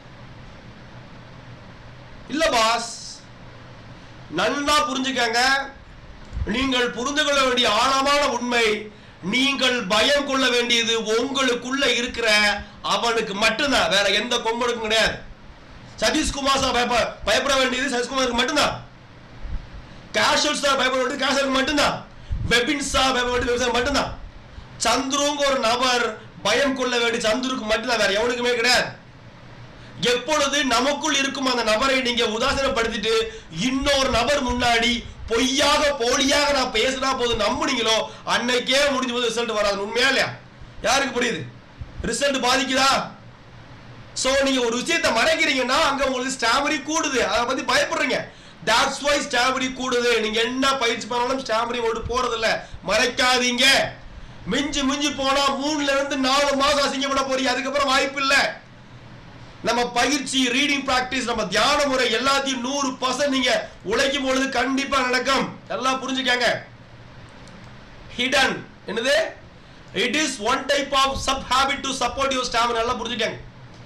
இல்ல பாஸ். நல்லா புரிஞ்சுக்கங்க. நீங்கள் புரிந்து கொள்ள வேண்டிய ஆழமான உண்மை, நீங்கள் பயம் கொள்ள வேண்டியது உங்களுக்குள்ள இருக்கிற அவனுக்கு மட்டும்தான், வேற எந்த கொம்பனுக்கும் கிடையாது. சதீஷ்குமார் சார் பயப்பட வேண்டியது சதீஷ்குமாருக்கு மட்டும்தான். கேஷுவல் சார் பயப்பட வேண்டியது கேஷுவலுக்கு மட்டும்தான். வெபின் சார் பயப்பட வேண்டியது மட்டும்தான். சந்துருங்க ஒரு நபர் பயம் கொள்ள வேண்டிய சந்துருக்கு மட்டும்தான், வேற எவனுக்குமே கிடையாது. எப்பொழுது நமக்குள் இருக்கும் அந்த நபரை நீங்க உதாசீனப்படுத்திட்டு இன்னொரு நபர் முன்னாடி பொய்யாக போலியாக நான் பேசினா போது நம்புனீங்களோ அன்னைக்கே முடிஞ்ச போது ரிசல்ட் வராது. உண்மையா இல்லையா? யாருக்கு புரியுது? ரிசல்ட் பாதிக்குதா? சோ நீங்க ஒரு விஷயத்தை மறைக்கிறீங்கன்னா அங்க உங்களுக்கு ஸ்டாமரி கூடுது, அதை பத்தி பயப்படுறீங்க. That's why ஸ்டாமரி கூடுது. நீங்க என்ன பயிற்சி பண்ணாலும் ஸ்டாமரி ஓட்டு போறது இல்ல. மறைக்காதீங்க. மிஞ்சி மிஞ்சி போனா 3ல இருந்து 4 மாசம் அசிங்கப்பட போறீங்க. அதுக்கப்புறம் வாய்ப்பு இல்லை. நம்ம பயிற்சி, ரீடிங் பிராக்டிஸ், நம்ம தியான முறை எல்லாத்தையும் 100% நீங்க உழைக்கும் பொழுது கண்டிப்பா நடக்கும். எல்லாம் புரிஞ்சுக்கங்க. ஹிடன் என்னது? It is one type of sub habit to support your stamina. எல்லாம் புரிஞ்சுக்கங்க.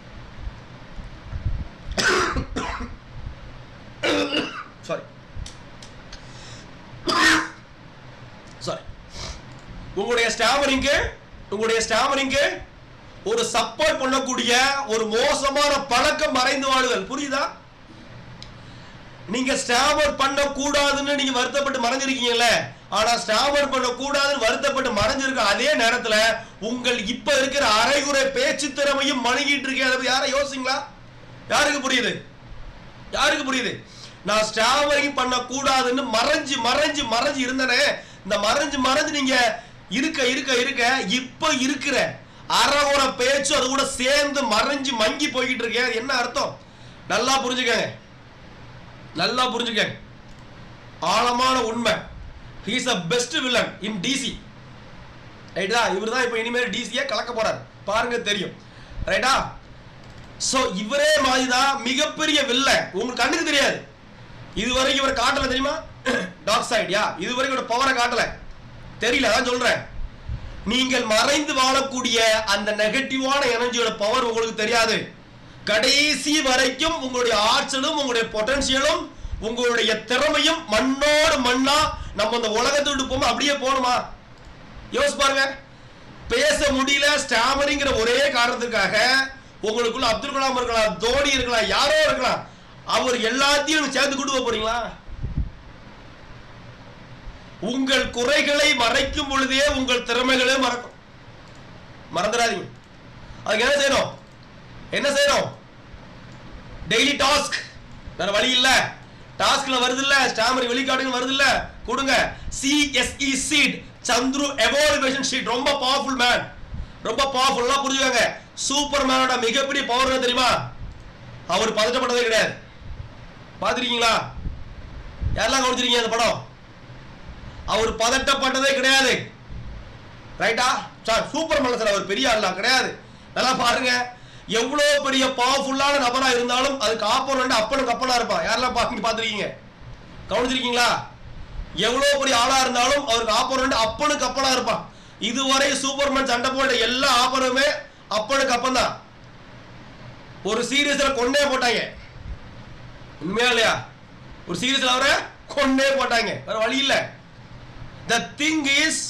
சாரி சாரி உங்களுடைய ஸ்டாமரிங்க்கு ஒரு சப்போர்ட் பண்ணக்கூடிய ஒரு மோசமான பழக்கம் மறைந்து வாழுதல். புரியுதா? நீங்க ஸ்டாமர் பண்ண கூடாதுன்னு நீங்க வருத்தப்பட்டு மறைஞ்சிருக்கீங்கல்ல, ஆனா ஸ்டாமர் பண்ண கூடாதுன்னு வருத்தப்பட்டு மறைஞ்சிருக்க அதே நேரத்துல உங்கள் இப்ப இருக்கிற அரைகுறை பேச்சு திறமையும் மழுங்கிட்டு இருக்கே. அதை யாரை யோசிங்களா? யாருக்கு புரியுது? யாருக்கு புரியுது? நான் ஸ்டாமரிங் பண்ண கூடாதுன்னு மறைஞ்சு மறைஞ்சு மறைஞ்சு இருந்தனே, இந்த மறைஞ்சு மறைஞ்சு நீங்க இருக்க இருக்க இருக்க இப்ப இருக்கிற அறகுற பேச்சு அது கூட சேர்ந்து மறைஞ்சு மங்கி போய்கிட்டு இருக்கேன். என்ன அர்த்தம்? நல்லா புரிஞ்சுக்கங்க. நல்லா புரிஞ்சுக்கங்க. ஆழமான உண்மை. he is a best villain in DC. ரைட்டா? இவர் தான் இப்போ இனிமேல் டிசியை கலக்க போறார். பாருங்க தெரியும். ரைட்டா? சோ இவரே மாதிரி தான் மிகப்பெரிய வில்லன். உங்களுக்கு கண்ணுக்கு தெரியாது. இதுவரைக்கும் இவர் காட்டல தெரியுமா? Dark side. யா, இதுவரைக்கும் இவரோட பவரை காட்டல. தெரியல, அதான் சொல்றேன். நீங்கள் மறைந்து வாழக்கூடிய அந்த நெகட்டிவான எனர்ஜியோட பவர் உங்களுக்கு தெரியாது. கடைசி வரைக்கும் உங்களுடைய ஆற்றலும் உங்களுடைய பொட்டன்ஷியலும் உங்களுடைய திறமையும் மண்ணோடு மண்ணா நம்ம அந்த உலகத்தை விட்டு போமா அப்படியே போகணுமா? யோசிச்சு பாருங்க. பேச முடியல ஸ்டாமரிங்கிற ஒரே காரணத்துக்காக உங்களுக்குள்ள அப்துல் கலாம் இருக்கலாம், தோனி இருக்கலாம், யாரோ இருக்கலாம், அவர் எல்லாத்தையும் சேர்த்து கூட்டு போறீங்களா? உங்கள் குறைகளை மறைக்கும் பொழுதே உங்கள் திறமைகளே மறக்கும். மறந்துடாதீங்க. அதுக்கு என்ன செய்யணும்? என்ன செய்யணும்? Daily task. வேற வழி இல்ல. டாஸ்க்ல வருது இல்ல, ஸ்டாமரி வெளிக்காட்டுங்க வருது இல்ல, கொடுங்க. CSE sheet, Chandru evaluation sheet. ரொம்ப பவர்ஃபுல் மேன், ரொம்ப பவர்ஃபுல்லா புரிஞ்சுக்கங்க. சூப்பர் மேனோட மிகப்பெரிய பவர் என்ன தெரியுமா? அவர் பதட்டப்பட்டதே கிடையாது. பாத்துருக்கீங்களா? யாரெல்லாம் கவனிச்சிருக்கீங்க அந்த படம்? அவர் பதட்டப்பட்டதே கிடையாது. ரைட்டா? சார் சூப்பர் மேன் சார், அவர் பெரிய ஆளா கிடையாது. நல்லா பாருங்க. எவ்வளவு பெரிய பவர்ஃபுல்லான நபரா இருந்தாலும் அதுக்கு ஆப்போனன்ட் அப்பனுக்கு அப்பனா இருப்பான். யாரெல்லாம் பாத்துருக்கீங்க? கவனிச்சிருக்கீங்களா? எவ்வளவு பெரிய ஆளா இருந்தாலும் அவருக்கு ஆப்போனன்ட் அப்பனுக்கு அப்பனா இருப்பான். இதுவரை சூப்பர்மேன் சண்டை போட்ட எல்லா ஆப்பனுமே அப்பனுக்கு அப்பன் தான். ஒரு சீரியஸ்ல கொண்டே போட்டாங்க. உண்மையா இல்லையா? ஒரு சீரியஸ்ல அவரை கொண்டே போட்டாங்க. வேற வழி இல்ல. The thing is,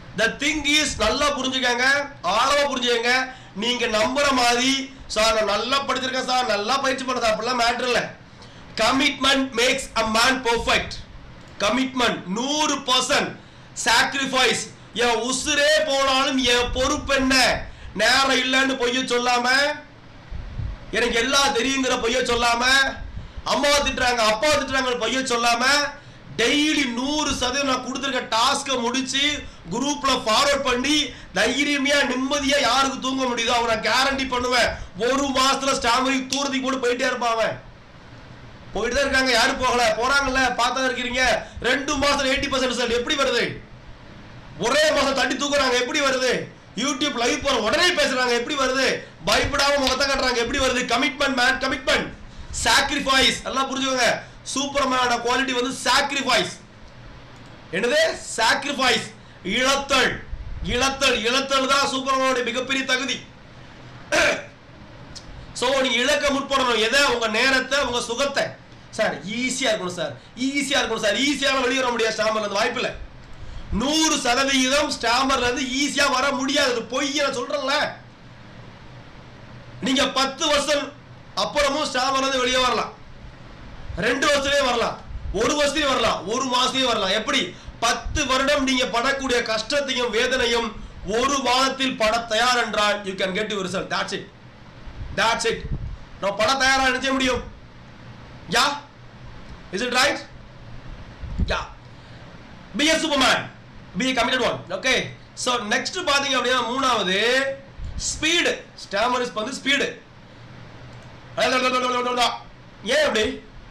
the thing is நல்லா புரிஞ்சுக்கங்க, ஆழமா புரிஞ்சுக்கங்க. நீங்க நம்புற மாதிரி சார் நான் நல்லா படிச்சிருக்கேன் சார், நல்லா பயிற்சி பண்ண சார், அப்படிலாம் மேட்டர் இல்ல. Commitment makes a man perfect. Commitment 100%. Sacrifice, என் உசுரே போனாலும் என் பொறுப்பு என்ன, நேரம் இல்லைன்னு பொய்ய சொல்லாம, எனக்கு எல்லாம் தெரியுங்கிற பொய்ய சொல்லாம, அம்மா திட்டுறாங்க அப்பா திட்டுறாங்க பொய்ய சொல்லாம, டெய்லி 100% நான் கொடுத்துருக்க டாஸ்கை முடிச்சு குரூப்ல ஃபார்வர்ட் பண்ணி தைரியமையா நிம்மதியா யாருக்கு தூங்க முடியுதோ அவன் நான் கேரண்டி பண்ணுவேன். ஒரு மாசத்துல ஸ்டாமரி தூரத்துக்கு போட்டு போயிட்டே இருப்பாங்க. போயிட்டு தான் இருக்காங்க, யாரும் போகல, போறாங்கல்ல, பார்த்தா இருக்கிறீங்க. 2 மாசத்துல 80% ரிசல்ட் எப்படி வருது? ஒரே மாசம் தட்டி தூக்குறாங்க எப்படி வருது? யூடியூப் லைவ் போற உடனே பேசுறாங்க எப்படி வருது? பயப்படாம முகத்தை காட்டுறாங்க எப்படி வருது? Commitment man, commitment. சாக்ரிஃபைஸ், நல்லா புரிஞ்சுக்கோங்க. சூப்பர்மேனோட குவாலிட்டி வந்து சாக்ரிஃபைஸ். என்னது? சாக்ரிஃபைஸ். இழத்தல், இழத்தல், இழத்தல் தான் சூப்பர்மேனோட மிகப்பெரிய தகுதி. சோ நீங்க இழக்க முற்படணும். எதை? உங்க நேரத்தை, உங்க சுகத்தை. சார் ஈஸியா இருக்கணும் சார், ஈஸியா இருக்கணும் சார், ஈஸியாக வெளியே வர முடியாது ஸ்டாமர்ல இருந்து, வாய்ப்பு இல்லை. 100% ஸ்டாமர்ல இருந்து ஈஸியா வர முடியாது, பொய் நான் சொல்றேன்ல. நீங்க 10 வருஷம் அப்புறமும் ஸ்டாமர்ல இருந்து வெளியே வரலாம், 2 வருஷத்துலயே வரலாம், 1 வருஷத்துலயே வரலாம், 1 மாசத்துலயே வரலாம். எப்படி? 10 வருடம் நீங்க படக்கூடிய கஷ்டத்தையும் வேதனையும் 1 மாதத்தில் பட தயார் என்றால் you can get your result. That's it. That's it. நான் பட தயாரா நினைச்ச முடியும். Yeah? Is it right? Yeah. Be a superman. Be a committed one. Okay. So next பாத்தீங்க அப்படின்னா மூணாவது ஸ்பீடு. ஸ்டாமரிஸ் வந்து ஸ்பீடு. ஏன் அப்படி?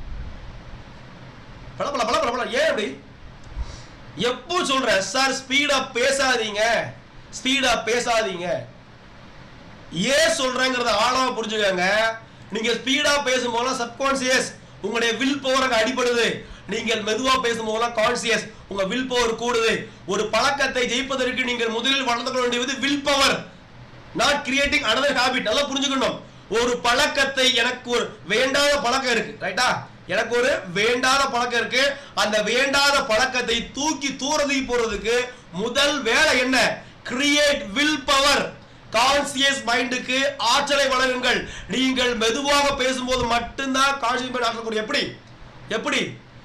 பளபள பளபள பளபள ஏன் அப்படி? எப்போ சொல்றேன் சார் ஸ்பீடா பேசாதீங்க, ஸ்பீடா பேசாதீங்க. ஏன் சொல்றேங்கிறத ஆழமா புரிஞ்சுக்கங்க. நீங்க ஸ்பீடா பேசும்போது சப்கான்சியஸ் உங்களுடைய வில் பவருக்கு அடிபடுது. நீங்கள் மெதுவா பேசும்போது கான்சியஸ் உங்க வில் பவர் கூடுது. ஒரு பழக்கத்தை ஜெயிப்பதற்கு நீங்கள் முதலில் வளர்ந்து கொள்ள வேண்டியது will power, not creating another habit. நல்லா புரிஞ்சுக்கணும். ஒரு பழக்கத்தை, எனக்கு ஒரு வேண்டாத பழக்கம் இருக்கு, ரைட்டா? எனக்கு ஒரு வேண்டாத பழக்கம் இருக்கு. அந்த வேண்டாத பழக்கத்தை தூக்கி தூரத்துக்கு போறதுக்கு முதல் வேலை என்ன? Create will power. கான்சியஸ் மைண்டுக்கு ஆற்றலை வழங்குங்கள். நீங்கள் மெதுவாக பேசும்போது மட்டும்தான் கான்சியஸ் மைண்ட் ஆற்றக்கூடிய. எப்படி எப்படி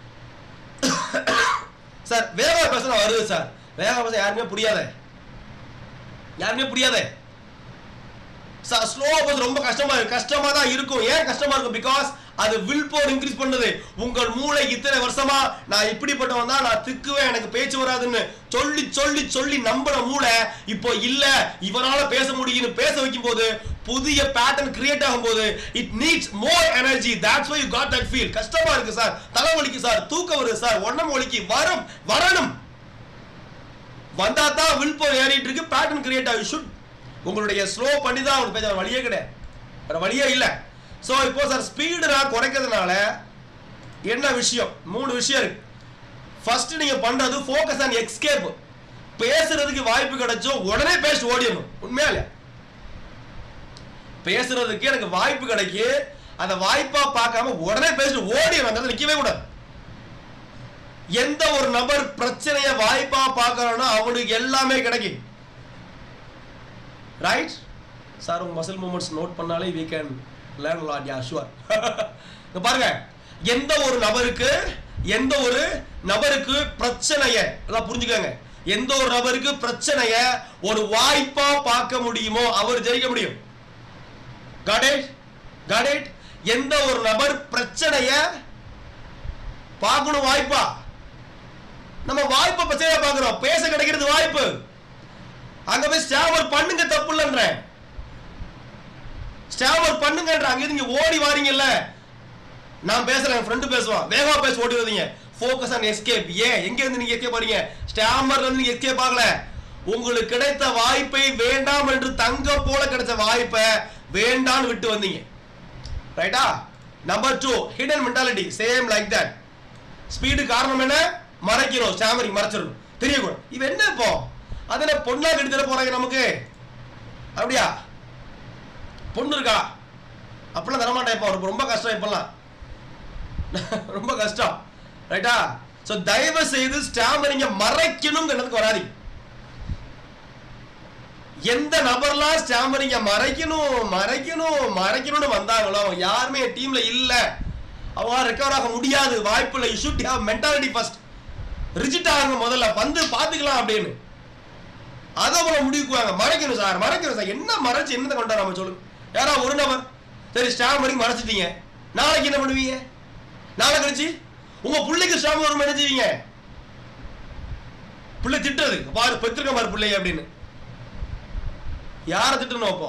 சார் வேகமா பேசினா வருது சார், வேகமா பேச யாருமே புரியாத, யாருமே புரியாத. சார் ஸ்லோவா பேச ரொம்ப கஷ்டமா தான் இருக்கும். ஏன் கஷ்டமா இருக்கும்? பிகாஸ் அது வில் பவர் இன்க்ரீஸ் பண்ணுது. உங்கள் மூளை இத்தனை வருஷமா நான் இப்படிப்பட்டவன் தான், நான் திக்குவேன், எனக்கு பேச்சு வராதுன்னு சொல்லி சொல்லி சொல்லி நம்பின மூளை இப்போ இல்ல இவனால பேச முடியும்னு பேச வைக்கும் போது புதிய பேட்டர்ன் கிரியேட் ஆகும் போது it needs more energy. That's why you got that feel. கஷ்டமா இருக்கு சார், தலைவலிக்கு சார், தூக்கம் வருது சார், ஒண்ணம் வலிக்கு வரணும். வந்தா தான் வில் பவர் ஏறிட்டு இருக்கு, பேட்டர்ன் கிரியேட் ஆகும். ஷுட் உங்களுடைய ஸ்லோ பண்ணி தான் உங்களுக்கு பேச வழியே கிடையாது, வேற வழியே இல்லை. ஸோ இப்போ சார் ஸ்பீடு நான் குறைக்கிறதுனால என்ன விஷயம்? 3 விஷயம் இருக்கு. ஃபர்ஸ்ட் நீங்க பண்றது ஃபோக்கஸ் ஆன் எஸ்கேப். பேசுறதுக்கு வாய்ப்பு கிடைச்சோ உடனே பேசி ஓடிடணும். உண்மையா இல்லையா? பேசுறதுக்கு எனக்கு வாய்ப்பு கிடைக்கு, அந்த வாய்ப்பா பார்க்காம உடனே பேசி ஓடிடணும், அந்த நிக்கவே கூடாது. எந்த ஒரு நபர் பிரச்சனைய வாய்ப்பா பார்க்கறானோ அவனுக்கு எல்லாமே கிடைக்கும். Right sir? உங்க மசில் மூவ்மெண்ட்ஸ் நோட் பண்ணாலே we can learn a lot. Yeah, sure. இங்க பாருங்க, எந்த ஒரு நபருக்கு பிரச்சனைய எல்லாம் புரிஞ்சுக்கங்க. எந்த ஒரு நபருக்கு பிரச்சனைய ஒரு வாய்ப்பா பார்க்க முடியுமோ அவர் ஜெயிக்க முடியும். Got it? Got it? எந்த ஒரு நபர் பிரச்சனைய பார்க்கணும் வாய்ப்பா, நம்ம வாய்ப்பை பிரச்சனையா பார்க்கிறோம். பேச கிடைக்கிறது வாய்ப்பு, அங்க போய் ஸ்டாமர் பண்ணுங்க, தப்பு இல்லைன்ற ஸ்டாமர் பண்ணுங்கன்ற. அங்க நீங்க ஓடி வாரீங்கல்ல, நான் பேசுறேன், ஃப்ரெண்ட் பேசுவான், வேகமா பேச ஓடி வரீங்க. Focus on escape. ஏன்? எங்க இருந்து நீங்க எஸ்கேப் பண்ணீங்க? ஸ்டாமர்ல இருந்து நீங்க எஸ்கேப் ஆகல. உங்களுக்கு கிடைத்த வாய்ப்பை வேண்டாம் என்று தங்கம் போல கிடைச்ச வாய்ப்பை வேண்டான்னு விட்டு வந்தீங்க. ரைட்டா? Number 2 hidden mentality. Same like that. Speed காரணம் என்ன? மறைக்கிறோம், ஸ்டாமரிங் மறைச்சிடணும், தெரியக்கூடாது. இவ என்ன இப்போ அதனை பொண்ணா கெடுத்துட போறாங்க நமக்கு? அப்படியா? பொண்ணு இருக்கா? அப்படிலாம் தரமாட்டேன். இப்போ ரொம்ப கஷ்டம், இப்பெல்லாம் ரொம்ப கஷ்டம். ரைட்டா? சோ தயவு செய்து ஸ்டாமரிங்க மறைக்கணும்ங்கிறதுக்கு வராதீங்க. எந்த நபர்லாம் ஸ்டாமரிங்க மறைக்கணும்னு வந்தாங்களோ யாருமே டீம்ல இல்ல, அவங்க ரெக்கவர் ஆக முடியாது, வாய்ப்பு இல்லை. You should have mentality first. Rigid ஆகுங்க, முதல்ல வந்து பாத்துக்கலாம் அப்படின்னு அதை போல முடிவுக்குவாங்க. மறைக்கணும் சார், என்ன மறைச்சு என்னத்தை கொண்டா நம்ம சொல்லுங்க. யாரா ஒரு நபர் சரி ஸ்டாமரிங் மறைச்சிட்டீங்க, நாளைக்கு என்ன பண்ணுவீங்க? நாளை கழிச்சு உங்க பிள்ளைக்கு ஸ்டாம் வரும் என்ன செய்வீங்க? பிள்ளை திட்டுறது, பாரு பெற்றிருக்க பாரு பிள்ளை அப்படின்னு. யாரை திட்டணும்? அப்போ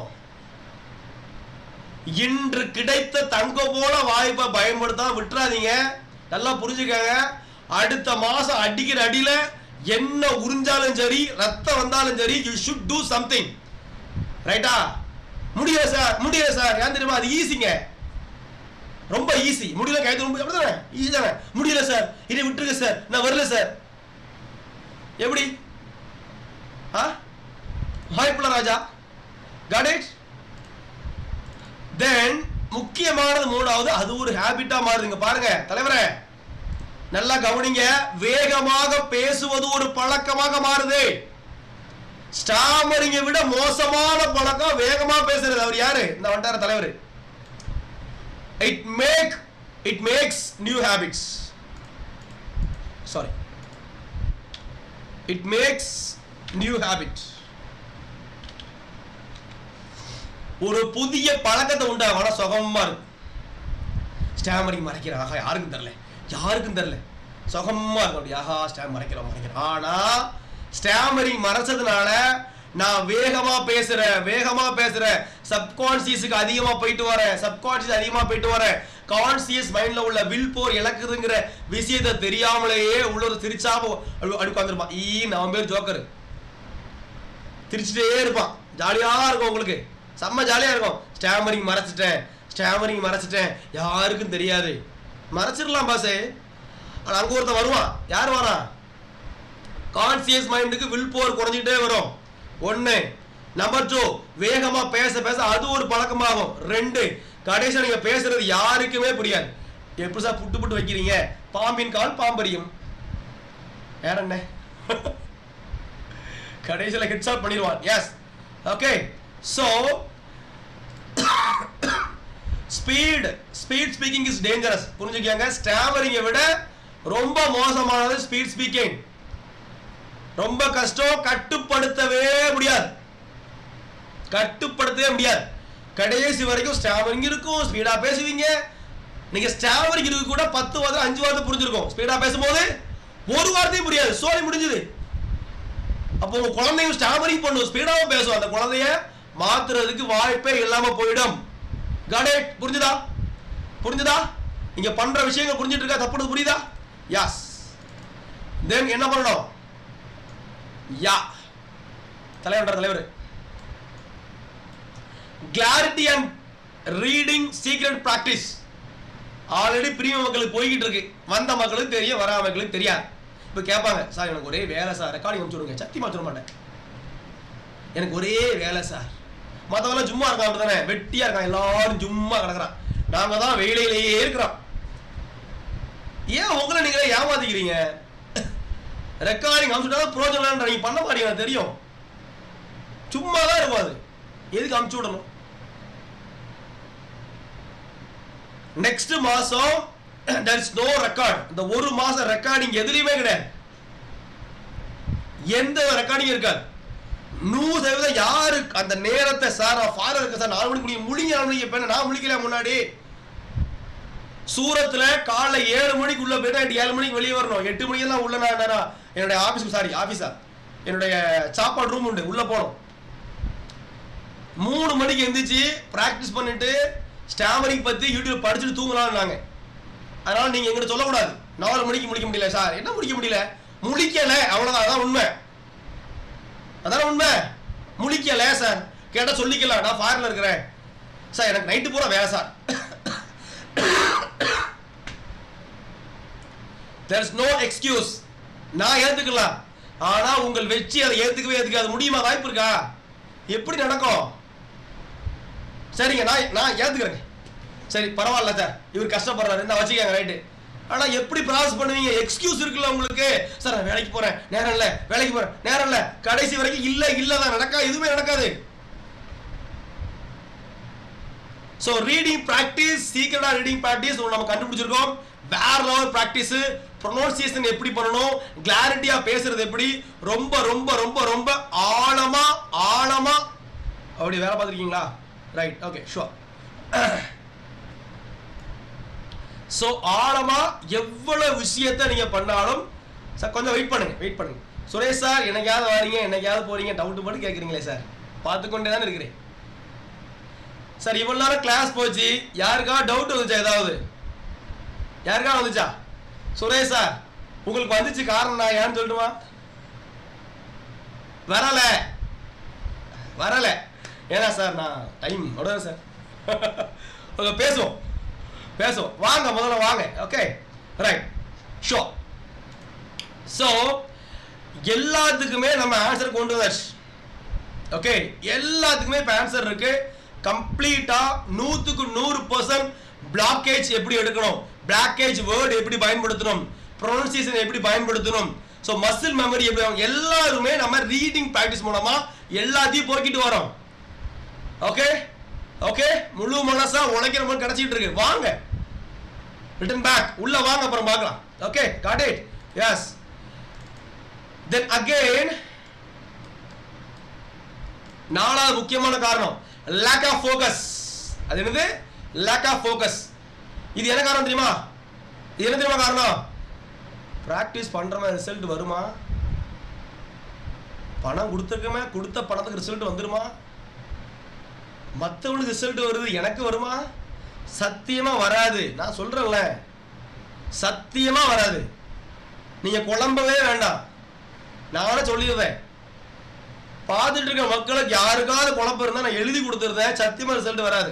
இன்று கிடைத்த தங்க போல வாய்ப்பை பயன்படுத்தாம விட்டுறாதீங்க. நல்லா புரிஞ்சுக்கங்க. அடுத்த மாசம் அடிக்கிற அடியில என்ன உறிஞ்சாலும் சரி, ரத்தம் வந்தாலும் சரி, யூ ஷுட் டூ சம்திங். ரைட்டா? முடியல சார் ஏன் தெரியுமா? அது ஈஸிங்க, ரொம்ப ஈஸி. முடியல கைது அப்படிதானே, ஈஸி தானே. முடியல சார், இதை விட்டுருங்க சார், நான் வரல சார். எப்படி? வாய்ப்புள்ள ராஜா. Got it? Then முக்கியமானது மூணாவது, அது ஒரு ஹாபிட்டா மாறுதுங்க. பாருங்க தலைவரே, நல்லா கவனிங்க. வேகமாக பேசுவது ஒரு பழக்கமாக மாறுது. ஸ்டாமரிங்கை விட மோசமான பழக்கம் வேகமா பேசுறது. அவர் யாரு? இந்த வட்டார தலைவர். It makes new habits. Sorry. It makes new habit. ஒரு புதிய பழக்கத்தை உண்டாக சுகமா இருக்கும். ஸ்டாமரிங் மறைக்கிற ஆகா யாருக்கும் தெரியல சுகமா இருக்கும். ஆஹா ஸ்டாம் மறைக்கிறோம். ஆனா ஸ்டாமரிங் மறைச்சதுனால நான் வேகமா பேசுறேன், சப்கான்சியஸுக்கு அதிகமா போயிட்டு வரேன், கான்சியஸ் மைண்ட்ல உள்ள வில் போர் இழக்குதுங்கிற விஷயத்தை தெரியாமலேயே உள்ள ஒரு சிரிச்சாம அடுக்கு வந்துருப்பான். நம்ம பேர் ஜோக்கர். சிரிச்சுட்டே இருப்பான், ஜாலியா இருக்கும், உங்களுக்கு செம்ம ஜாலியா இருக்கும். ஸ்டாமரிங் மறைச்சிட்டேன், யாருக்கும் தெரியாது. மறைச்சிடலாம் பாசே. ஆனா அங்க ஒருத்தன் வருவான். யார் வரான்? கான்சியஸ் மைண்டுக்கு வில் போர் குறைஞ்சிட்டே வரும். 1. நம்பர் 2, வேகமா பேச அது ஒரு பழக்கமாகும். 2, கடைசியா நீங்க பேசுறது யாருக்குமே புரியாது. எப்படி சார் புட்டு வைக்கிறீங்க? பாம்பின் கால் பாம்பரியும். வேற என்ன? கடைசியில ஹிட்ஸ் அவுட் பண்ணிடுவான். Yes, okay. So speed speaking is dangerous. புரிஞ்சுக்கங்க. ஸ்டாமரிங்கை விட ரொம்ப மோசமானது ஸ்பீட் ஸ்பீக்கிங். ரொம்ப கஷ்டம், கட்டுப்படுத்தவே முடியாது. கடைசி வரைக்கும் ஸ்டாமரிங் இருக்கும், ஸ்பீடா பேசுவீங்க. நீங்க ஸ்டாமரிங் இருக்கு கூட 10 வார்த்தை 5 வார்த்தை புரிஞ்சிருக்கும். ஸ்பீடா பேசும்போது ஒரு வார்த்தையும் புரியாது. சோலி முடிஞ்சது. அப்போ உங்க குழந்தையும் ஸ்டாமரிங் பண்ணும், ஸ்பீடாவும் பேசும். அந்த குழந்தைய மாத்துறதுக்கு வாய்ப்பே இல்லாம போயிடும். கரெக்ட்? புரிஞ்சுதா? நீங்க பண்ற விஷயங்கள் புரிஞ்சிட்டு இருக்கா? தப்புனது புரியுதா? எஸ். தென் என்ன பண்ணணும்? தலைவர் clarity and reading secret practice. Already premium மக்களுக்கு போய்கிட்டு இருக்கு. வந்த மக்களுக்கு தெரியும், வராத மக்களுக்கு தெரியாது. இப்போ கேட்பாங்க, சார் எனக்கு ஒரே வேலை சார், ரெக்கார்டிங் அனுப்பிச்சுடுங்க. சத்தியமா சொல்ல மாட்டேன், எனக்கு ஒரே வேலை சார். மற்றவங்களாம் சும்மா இருக்கான், அப்படி தானே வெட்டியா இருக்கான், எல்லாரும் சும்மா கிடக்குறான். நாங்க தான் வேலையிலேயே இருக்கிறோம். ஏன் உங்களை நீங்களே ஏமாத்திக்கிறீங்க? ரெக்கார்டிங் அனுப்பிச்சுட்டா ப்ரோஜனம் நீங்க பண்ண மாட்டீங்க, தெரியும். சும்மா தான் இருக்கும். அது எதுக்கு அனுப்பிச்சு விடணும்? நெக்ஸ்ட் மாசம் there is no record. இந்த ஒரு மாசம் ரெக்கார்டிங் எதுலயுமே கிடையாது. எந்த ரெக்கார்டிங் இருக்காது. 100% யாரு அந்த நேரத்தை சார் ஃபாதர் இருக்கு சார் 4 மணிக்கு முழிங்க, 4 மணிக்கு இப்ப நான் முழிக்கல. முன்னாடி சூரத்துல காலைல 7 மணிக்கு உள்ள போயிட்டு 7 மணிக்கு வெளியே வரணும். 8 மணிக்கெல்லாம் உள்ள நான் என்னுடைய ஆபீஸா என்னுடைய சாப்பாடு ரூம் உண்டு, உள்ள போனோம். 3 மணிக்கு எந்திரிச்சு பிராக்டிஸ் பண்ணிட்டு ஸ்டாமரிங் பத்தி யூடியூப் படிச்சுட்டு தூங்கலாம் நாங்க. அதனால நீங்க எங்கிட்ட சொல்லக்கூடாது 4 மணிக்கு முடிக்க முடியல சார். என்ன முடிக்க முடியல? முழிக்கல, அவ்வளவுதான். அதான் உண்மை. அதான உண்மை. முழிக்கல சார். கேட்டா சொல்லிக்கலாம், நான் ஃபாரின்ல இருக்கிறேன் சார், எனக்கு நைட்டு பூரா வேலை sir. there is no excuse. நான் ஏத்துக்கலாம், ஆனா உங்கள் வெற்றி அதை ஏத்துக்காது. முடியுமா? வாய்ப்பு இருக்கா? எப்படி நடக்கும்? சரிங்க, நான் ஏத்துக்கிறேன். சரி பரவாயில்ல சார், இவர் கஷ்டப்படுறாரு, நான் வச்சுக்கங்க. ரைட்டு, ஆனா எப்படி ப்ராசஸ் பண்ணுவீங்க? எக்ஸ்கியூஸ் இருக்குல்ல உங்களுக்கு. சார் நான் வேலைக்கு போறேன், நேரம் இல்ல, வேலைக்கு போறேன், நேரம் இல்ல, கடைசி வரைக்கும் இல்லதான் நடக்காது, எதுவுமே நடக்காது. சோ ரீடிங் பிராக்டிஸ், சீக்கிரட்டா ரீடிங் பிராக்டிஸ் நம்ம கண்டுபிடிச்சிருக்கோம். வேற லெவல் பிராக்டிஸ். ப்ரொனன்சியேஷன் எப்படி பண்ணணும், கிளாரிட்டியா பேசுறது எப்படி, ரொம்ப ரொம்ப ரொம்ப ரொம்ப ஆழமா அப்படி வேலை பார்த்துருக்கீங்களா? Right, okay, sure. சோ ஆழமா எவ்வளவு விஷயத்தை நீங்க பண்ணாலும் சார் கொஞ்சம் வெயிட் பண்ணுங்க. சுரேஷ் சார் என்னைக்காவது வரீங்க, என்னைக்காவது போறீங்க, டவுட் மட்டும் கேட்குறீங்களே சார், பார்த்துக்கொண்டே தான் இருக்கிறேன் சார். இவ்வளவு நேரம் கிளாஸ் போச்சு, யாருக்கா டவுட் வந்துச்சா? ஏதாவது யாருக்கா வந்துச்சா? சுரேஷ் சார் உங்களுக்கு வந்துச்சு, காரணம் நான் ஏன்னு சொல்லட்டுமா? வரல ஏன்னா சார் நான் டைம் விடுறேன் சார். ஓகே, பேசுவோம் வாங்க, முதல்ல வாங்க. Okay, right, sure. ஸோ எல்லாத்துக்குமே நம்ம ஆன்சர் கொண்டு வந்தாச்சு. ஓகே, எல்லாத்துக்குமே இப்போ ஆன்சர் இருக்கு. கம்ப்ளீட்டா 100% பிளாக்கேஜ் எப்படி எடுக்கணும், பிளாக்கேஜ் வேர்டு எப்படி பயன்படுத்தணும், ப்ரொனன்சியேஷன் எப்படி பயன்படுத்தணும், ஸோ மசில் மெமரி எப்படி, எல்லாருமே நம்ம ரீடிங் பிராக்டிஸ் மூலமா எல்லாத்தையும் போக்கிட்டு வரோம். ஓகே, முழு மனசா உழைக்கிற மாதிரி கிடைச்சிட்டு இருக்கு. வாங்க, ரிட்டர்ன் பேக் உள்ள வாங்க, அப்புறம் பார்க்கலாம். Okay, got it. Yes, then again நாலாவது முக்கியமான காரணம் லேக் ஆஃப் ஃபோக்கஸ். அது என்னது? Lack of focus. இது என்ன காரணம் தெரியுமா? காரணம் பிராக்டிஸ் பண்றமா ரிசல்ட் வருமா? பணம் கொடுத்துருக்கமே, கொடுத்த பணத்துக்கு ரிசல்ட் வந்துருமா? மற்றவங்களுக்கு ரிசல்ட் வருது, எனக்கு வருமா? சத்தியமா வராது. நான் சொல்றேன்ல, சத்தியமா வராது. நீங்க குழம்பவே வேண்டாம், நானே சொல்லிடுறேன். பார்த்துட்டு இருக்க மக்களுக்கு யாருக்காவது குழப்பம் இருந்தா நான் எழுதி கொடுத்துருந்தேன், சத்தியமா ரிசல்ட் வராது.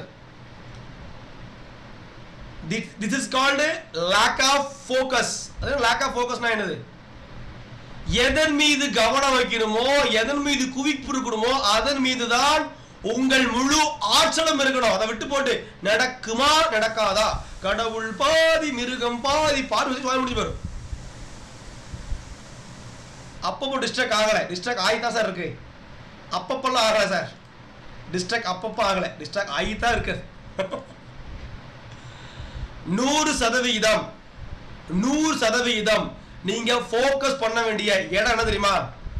This is called lack of focus. lack of focus னா என்னது? எதன் மீது கவனம் வைக்கணுமோ, எதன் மீது குவிப்பு இருக்கணுமோ அதன் மீது தான் உங்கள் முழு ஆற்றலும் இருக்கணும். அதை விட்டு போட்டு நடக்குமா நடக்காதா, கடவுள் பாதி மிருகம் பாதி பார்வை முடிஞ்சு போயிடும். அப்பப்போ டிஸ்ட்ராக்ட் ஆகல, டிஸ்ட்ராக்ட் ஆகித்தான் சார் இருக்கு. அப்பப்பெல்லாம் ஆகல சார், டிஸ்ட்ராக்ட் அப்பப்போ ஆகல, டிஸ்ட்ராக்ட் ஆகித்தான் இருக்கு. 100% நீங்க ஃபோக்கஸ் பண்ண வேண்டிய இடம் என்ன தெரியுமா?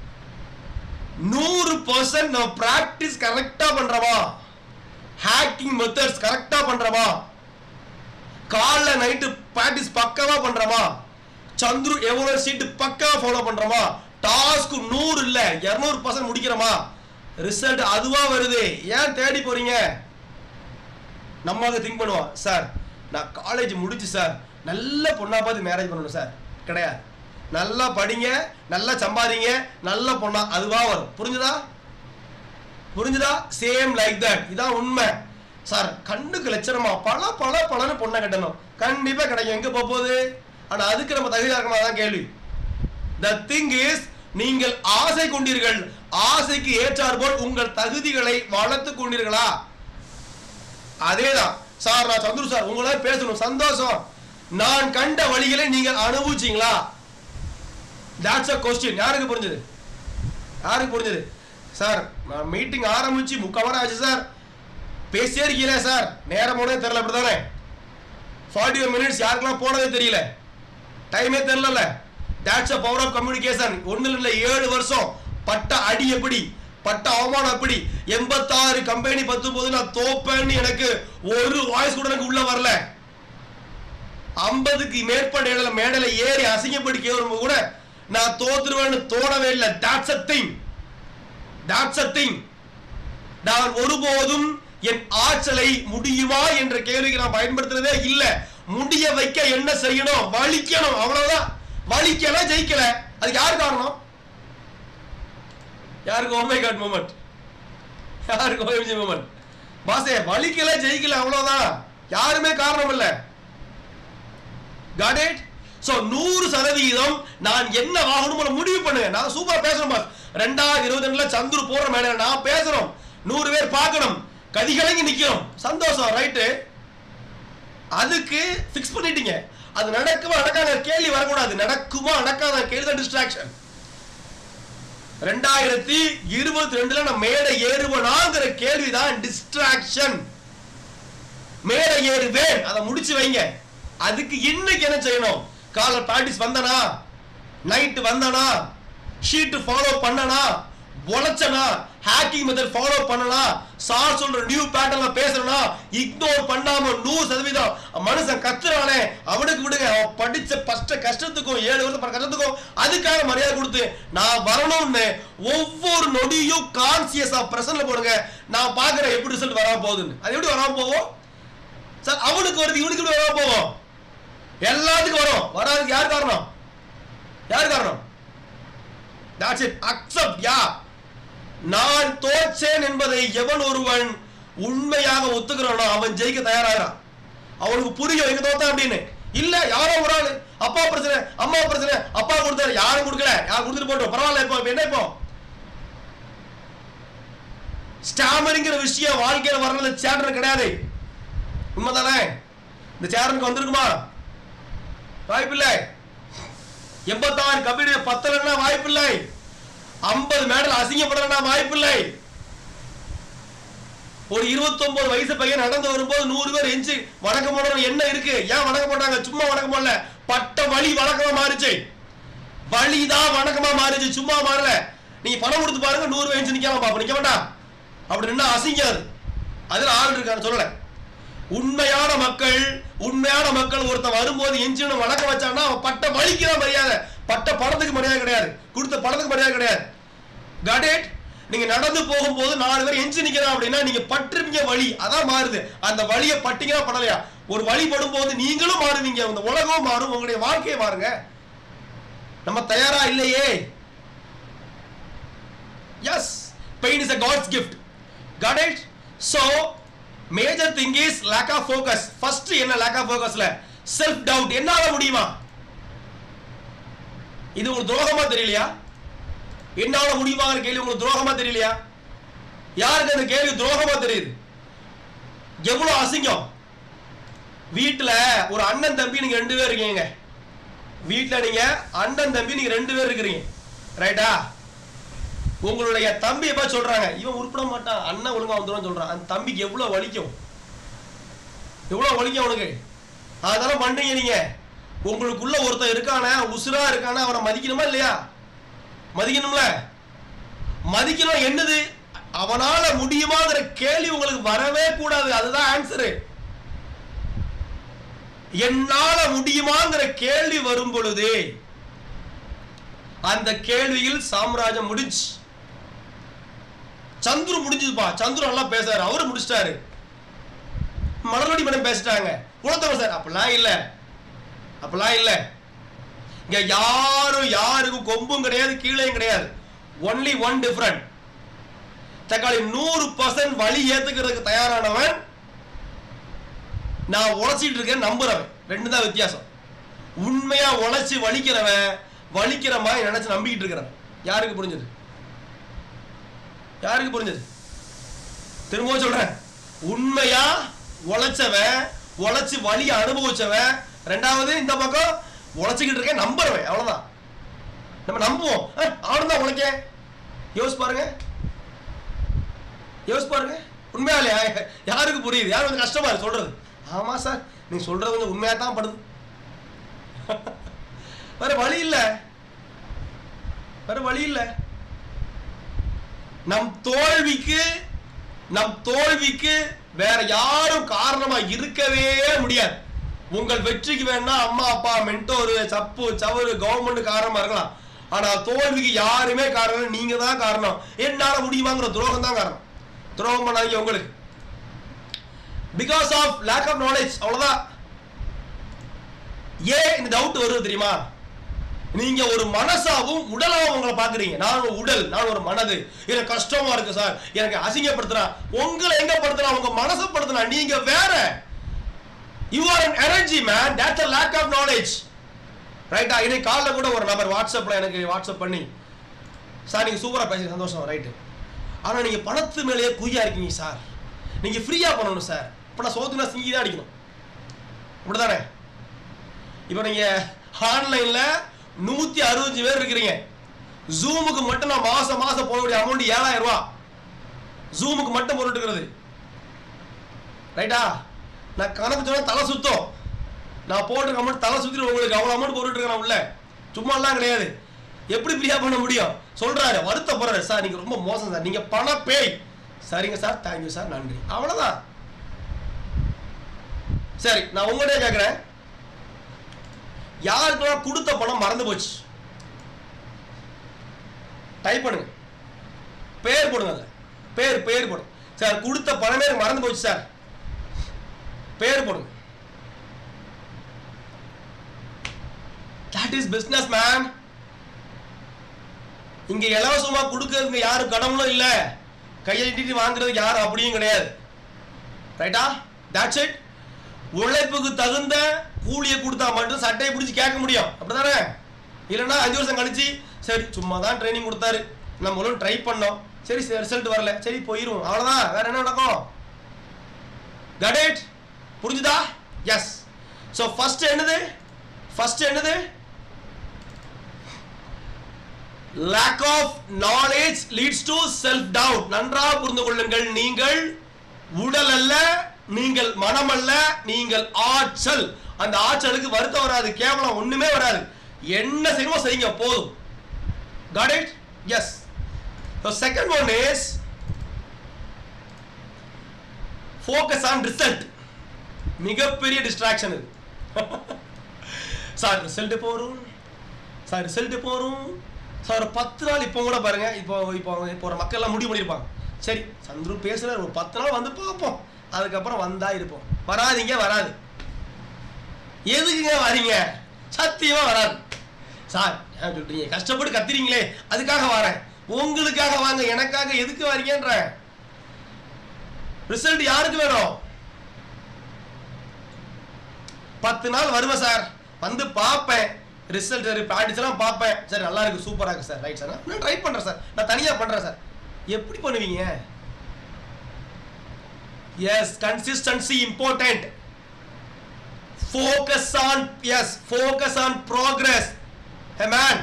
100% நம்ம பிராக்டிஸ் கரெக்டா பண்றோமா, ஹேக்கிங் மெத்தட்ஸ் கரெக்டா பண்றோமா, காலைல நைட்டு பிராக்டிஸ் பக்கவா பண்றோமா, சந்துரு எவ்வளவு சீட் பக்கவா ஃபாலோ பண்றோமா, டாஸ்க் 100 இல்ல 200% முடிக்கிறோமா, ரிசல்ட் அதுவா வருது. ஏன் தேடி போறீங்க? நம்ம திங்க் பண்ணுவோம், சார் நான் காலேஜ் முடிச்சு சார் நல்ல பொண்ணா பார்த்து மேரேஜ் பண்ணணும் சார். கிடையாது. நல்லா படிங்க, நல்லா சம்பாதிங்க, நல்ல பொண்ணா அதுவா வரும். புரிஞ்சுதா? Same like that. இதான் உண்மை சார். கண்ணுக்கு லட்சணமா பல பொண்ணை கட்டணும், கண்டிப்பா கிடைக்கும். எங்க போகுது? ஆனா அதுக்கு நம்ம தகுதியா இருக்கமா? தான் கேள்வி. The thing is, நீங்கள் ஆசை கொண்டீர்கள், ஆசைக்கு ஏற்றாற்போல் உங்கள் தகுதிகளை வளர்த்து கொண்டீர்களா? அதேதான் சார். நான் சந்துரு சார் உங்களால பேசணும், சந்தோஷம். நான் கண்ட வழிகளை நீங்கள் அனுபவிச்சீங்களா? That's a question. யாருக்கு புரிஞ்சது? சார் நான் மீட்டிங் ஆரம்பிச்சு 3/4 மணி ஆச்சு சார், பேசியே இருக்கீங்களே சார், நேரம் போனதே தெரியல. அப்படிதானே? 45 minutes யாருக்கெல்லாம் போனதே தெரியல, டைமே தெரியல. That's a power of communication. ஒன்னும் இல்லை, 7 வருஷம் பட்ட அடி எப்படி, பட்ட அவமானம் எப்படி, 86 கம்பெனி 10 போது நான் தோப்பேன்னு எனக்கு ஒரு வாய்ஸ் கூட எனக்கு உள்ள வரல. 50க்கு மேற்பட்ட மேடல ஏறி அசிங்கப்படி வரும்போது கூட நான் தோத்துருவேன்னு தோணவே இல்லை. That's a thing. நான் ஒருபோதும் என் ஆற்றலை முடியுமா என்ற கேள்விக்கு நான் பயன்படுத்துறதே இல்லை. முடிய வைக்க என்ன செய்யணும்? வலிக்கணும், அவ்வளவுதான். வலிக்கல ஜெயிக்கல, அதுக்கு யாரு காரணம்? யாருக்கு? Oh my god moment. யாருக்கு ஓஎம்ஜி மூமெண்ட்? பாசே வலிக்கல ஜெயிக்கல, அவ்வளவுதான். யாருமே காரணம் இல்ல. Got it? So 100% நான் என்ன ஆகணும் முடிவு பண்ணுங்க. நான் சூப்பரா பேசணும் பாஸ். 2022ல சந்துரு போற மேல நான் பேசணும், 100 பேர் பார்க்கணும், கதிகலங்கி நிக்கணும், சந்தோஷம். ரைட்டு, அதுக்கு ஃபிக்ஸ் பண்ணிட்டீங்க. அது நடக்குமா நடக்காத கேள்வி வரக்கூடாது. நடக்குமா நடக்காத கேள்வி தான் டிஸ்ட்ராக்ஷன். 2022 நான் மேடை ஏறுவனாங்கிற கேள்விதான் டிஸ்ட்ராக்ஷன். மேடை ஏறுவேன், அதை முடிச்சு வைங்க. அதுக்கு இன்னைக்கு என்ன செய்யணும்? காலை பிராக்டிஸ் வந்தனா, நைட் வந்தனா, ஷீட் ஃபாலோ பண்ணனா, உழைச்சனா, ஹேக்கிங் மெத்தட் ஃபாலோ பண்ணனா, சார் சொல்ற நியூ பேட்டர்ன்ல பேசறனா, இக்னோர் பண்ணாம 100% மனுஷன் கத்துறானே அவனுக்கு விடுங்க. அவன் படிச்ச கஷ்டத்துக்கும் 7 வருஷம் கஷ்டத்துக்கும் அதுக்காக மரியாதை கொடுத்து நான் வரணும்னு ஒவ்வொரு நொடியும் கான்சியஸா பிரசன்ட்ல போடுங்க. நான் பாக்குறேன் எப்படி ரிசல்ட் வராம போகுதுன்னு. அது எப்படி வராம போகும் சார்? அவனுக்கு வருது, இவனுக்கு எப்படி வராம போகும்? எல்லாத்துக்கும் வரும். வராதுக்கு யார் காரணம்? யார் காரணம்? That's it. Accept. நான் தோற்றேன் என்பதை எவன் ஒருவன் உண்மையாக ஒத்துக்கிறானோ அவன் ஜெயிக்க தயாராகிறான். அவனுக்கு புரியும் எங்க தோத்தா அப்படின்னு. இல்ல யாரோ ஒரு ஆளு அப்பா பிரச்சனை, அம்மா பிரச்சனை, அப்பா கொடுத்தாரு, யாரும் கொடுக்கல, யாரும் கொடுத்துட்டு போட்டோம், பரவாயில்ல. இப்போ என்ன இப்போ ஸ்டாமரிங்கிற விஷயம் வாழ்க்கையில வரல சேட்டர் கிடையாது. உண்மைதானே? இந்த சேட்டருக்கு வந்திருக்குமா? வாய்ப்பில்லை. 86 கபடி 10 வாய்ப்பில்லை. 50 மேடல் அசிங்கப்படலன்னா வாய்ப்பில்லை. ஒரு 29 வயசு பையன் நடந்து வரும்போது 100 பேர் எஞ்சி வணக்கம் போடணும். என்ன இருக்கு? ஏன் வணக்கம் போட்டாங்க? சும்மா வணக்கம் போடல, பட்ட வழி வணக்கமா மாறிச்சு. வழிதான் வணக்கமா மாறிச்சு, சும்மா மாறல. நீங்க பணம் கொடுத்து பாருங்க, 100 பேர் எஞ்சி நிக்காம பாப்ப, நிக்க வேண்டாம். அப்படி நின்னா அசிங்காது. அதுல ஆள் இருக்கான்னு சொல்லல. உண்மையான மக்கள் ஒருத்தன் வரும்போது எஞ்சின்னு வணக்கம் வச்சான்னா அவன் பட்ட வழிக்கு தான் மரியாதை, பட்ட பணத்துக்கு மரியாதை கிடையாது, கொடுத்த பணத்துக்கு மரியாதை கிடையாது. Got it? நீங்க நடந்து போகும்போது 4 பேர் எஞ்சி நிக்கிறான் அப்படின்னா நீங்க பற்றுவீங்க, வழி அதான் மாறுது. அந்த வழியை பட்டீங்கன்னா படலையா? ஒரு வழி படும்போது நீங்களும் மாறுவீங்க, இந்த உலகம் மாறும், உங்களுடைய வாழ்க்கையை மாறுங்க. நம்ம தயாரா இல்லையே? Yes, pain is a God's gift. Got it? So major thing is lack of focus. First என்ன lack of focusல self doubt. என்னால முடியுமா? இது உங்களுக்கு துரோகமா தெரியலையா? என்னால முடியுமாங்கிற கேள்வி உங்களுக்கு துரோகமா தெரியலையா? யாருக்கு அந்த கேள்வி துரோகமா தெரியுது? எவ்வளவு அசிங்கம். வீட்டுல ஒரு அண்ணன் தம்பி நீங்க 2 பேர் இருக்கீங்க. வீட்டுல நீங்க அண்ணன் தம்பி நீங்க 2 பேர் இருக்கிறீங்க, ரைட்டா? உங்களுடைய தம்பி எப்ப சொல்றாங்க, இவன் உருப்பட மாட்டான், அண்ணன் ஒழுங்கா வந்துடும் சொல்றான். அந்த தம்பிக்கு எவ்வளவு வலிக்கும், எவ்வளவு வலிக்கும் அவனுக்கு. அதனால பண்றீங்க நீங்க. உங்களுக்குள்ள ஒருத்தன் இருக்கான, உசுரா இருக்கான, அவனை மதிக்கணுமா இல்லையா? மதிக்கணும்ல. மதிக்கணும். என்னது? அவனால முடியுமாங்கிற கேள்வி உங்களுக்கு வரவே கூடாது. அதுதான் ஆன்சரு. என்னால முடியுமாங்கிற கேள்வி வரும் பொழுது அந்த கேள்வியில் சாம்ராஜ்யம் முடிஞ்சு. சந்துரு முடிஞ்சதுப்பா. சந்துரு நல்லா பேசாரு, அவரு முடிச்சிட்டாரு. மலர்வடி மேடம் பேசிட்டாங்க, குலத்தவர் சார். அப்படிலாம் இல்ல, அப்படிலாம் இல்ல. இங்க யாருக்கும் கொம்பும் கிடையாது, கீழேயும் கிடையாது. Only one different. தக்காளி 100% வழி ஏத்துக்கிறதுக்கு தயாரானவன், நான் உழைச்சிட்டு இருக்கேன் நம்புறவன். 2 தான் வித்தியாசம். உண்மையா உழைச்சி வலிக்கிறவன், வலிக்கிற மாதிரி நினைச்சு நம்பிக்கிட்டு இருக்கிறவன். யாருக்கு புரிஞ்சது? யாருக்கு புரிஞ்சது? திரும்ப சொல்றேன். உண்மையா உழைச்சவன், உழைச்சு வலிய அனுபவிச்சவன். 2வது இந்த பக்கம் உழைச்சிக்கிட்டு இருக்கேன் நம்புறவன். அவ்வளவுதான். நம்ம நம்புவோம், அவனு தான் உழைக்க. யோசிச்சு பாருங்க, யோசிச்சு பாருங்க. உண்மையா இல்லையா? யாருக்கு புரியுது? யாரு கொஞ்சம் கஷ்டமா இருக்கு சொல்றது? ஆமா சார், நீ சொல்றது கொஞ்சம் உண்மையா தான் படுது. வேற வழி இல்ல, வேற வழி இல்ல. நம் தோல்விக்கு வேற யாரும் காரணமா இருக்கவே முடியாது. உங்கள் வெற்றிக்கு வேணா அம்மா அப்பா, மென்டோரு, சப்பு சவறு, கவர்மெண்ட் காரணமா இருக்கலாம். ஆனா தோல்விக்கு யாருமே காரணம், நீங்க தான் காரணம். என்னால முடியுமாங்கிற துரோகம் தான் காரணம். துரோகம் பண்ணாதீங்க உங்களுக்கு. Because of lack of knowledge. அவ்வளவுதான். ஏன் இந்த டவுட் வருது தெரியுமா? நீங்க ஒரு மனசாவும் உடலாவும் உங்களை பாக்குறீங்க. நான் ஒரு உடல், நான் ஒரு மனது. எனக்கு கஷ்டமா இருக்கு சார், எனக்கு அசிங்கப்படுத்துறா. உங்களை எங்க படுத்துறா? உங்க மனசை படுத்துறா. நீங்க வேற. You are an energy man. That's a lack of knowledge. ரைட்டா? இன்னைக்கு காலைல கூட ஒரு நபர் வாட்ஸ்அப்ல எனக்கு வாட்ஸ்அப் பண்ணி, சார் நீங்க சூப்பரா பேசுறீங்க, சந்தோஷம், ரைட்டு. ஆனா நீங்க பணத்து மேலேயே குய்யா இருக்கீங்க சார், நீங்க ஃப்ரீயா பண்ணணும் சார். இப்ப நான் சோத்துனா சிங்கி தான் அடிக்கணும், அப்படிதானே? இப்போ நீங்க ஆன்லைன்ல 165 பேர் இருக்கிறீங்க. ஜூமுக்கு மட்டும் நான் மாசம் போடக்கூடிய அமௌண்ட் 7000 ரூபாய். ஜூமுக்கு மட்டும் போட்டுக்கிறது. ரைட்டா? நான் கணக்கு சொன்னா தலை சுத்தம். நான் போட்டு அமௌண்ட் தலை சுத்தி உங்களுக்கு அவ்வளவு அமௌண்ட் போட்டுட்டு இருக்கேன் உள்ள. சும்மா எல்லாம் கிடையாது. எப்படி ஃப்ரீயா பண்ண முடியும்? சொல்றாரு, வருத்தப்படுறாரு. சார் நீங்க ரொம்ப மோசம் சார், நீங்க பண பேய். சரிங்க சார், தேங்க்யூ சார், நன்றி, அவ்வளவுதான். சரி, நான் உங்கள்கிட்ட கேட்கிறேன், யாருக்கெல்லாம் கொடுத்த பணம் மறந்து போச்சு? டைப் பண்ணுங்க, பேர் போடுங்க. பேர் போடுங்க சார். கொடுத்த பணமே மறந்து போச்சு சார், பேர் போடுங்க. That is business man. இங்க இலவசமா கொடுக்கிறதுக்கு யாரு கடவுளும் இல்ல, கையெழுத்திட்டு வாங்குறதுக்கு யாரும் அப்படியும் கிடையாது. ரைட்டா? That's it. உழைப்புக்கு தகுந்த கூலியை கொடுத்தா மட்டும் சட்டையை பிடிச்சி கேட்க முடியும், அப்படிதானே? இல்லைன்னா 5 வருஷம் கழிச்சு சரி சும்மா தான் ட்ரைனிங் கொடுத்தாரு, நம்மளும் ட்ரை பண்ணோம், சரி ரிசல்ட் வரல, சரி போயிரும், அவ்வளவுதான். வேற என்ன நடக்கும்? Got it? புரிஞ்சுதா? எஸ். ஸோ ஃபர்ஸ்ட் என்னது? lack of knowledge leads to self doubt. நன்றாக புரிந்து கொள்ளுங்கள். நீங்கள் உடல் அல்ல, நீங்கள் மனம் அல்ல, நீங்கள் ஆற்றல். அந்த ஆற்றலுக்கு வருத்தம் வராது, கேவலம் ஒண்ணுமே வராது. என்ன செய்யணுமோ செய்யுங்க, போதும். Got it? Yes. So second one is focus on result. மிகப்பெரிய டிஸ்ட்ராக்ஷன் இது. சார் ரிசல்ட் போறோம் சார் 10 நாள். இப்போ கூட பாருங்க, இப்போ ஒரு மக்கள் எல்லாம் முடிவு பண்ணியிருப்பாங்க, சரி சந்துரு பேசுற ஒரு 10 நாள் வந்து பார்ப்போம், அதுக்கப்புறம் வந்தா இருப்போம். வராதிங்க, வராது. எதுக்குங்க வரீங்க? சத்தியமா வராது. சார் ஏன் சொல்றீங்க? கஷ்டப்பட்டு கத்துறீங்களே, அதுக்காக வரேன். உங்களுக்காக வாங்க, எனக்காக எதுக்கு வரீங்கன்ற. ரிசல்ட் யாருக்கு வேணும்? 10 நாள் வருவேன் சார், வந்து பார்ப்பேன், ரிசல்ட் ப்ராக்டிஸ் எல்லாம் பார்ப்பேன், சரி நல்லா இருக்கு, சூப்பரா இருக்கு சார், ரைட் சார், நான் ட்ரை பண்றேன் சார், நான் தனியா பண்றேன் சார். எப்படி பண்ணுவீங்க? Yes, consistency important. focus on progress. Hey man,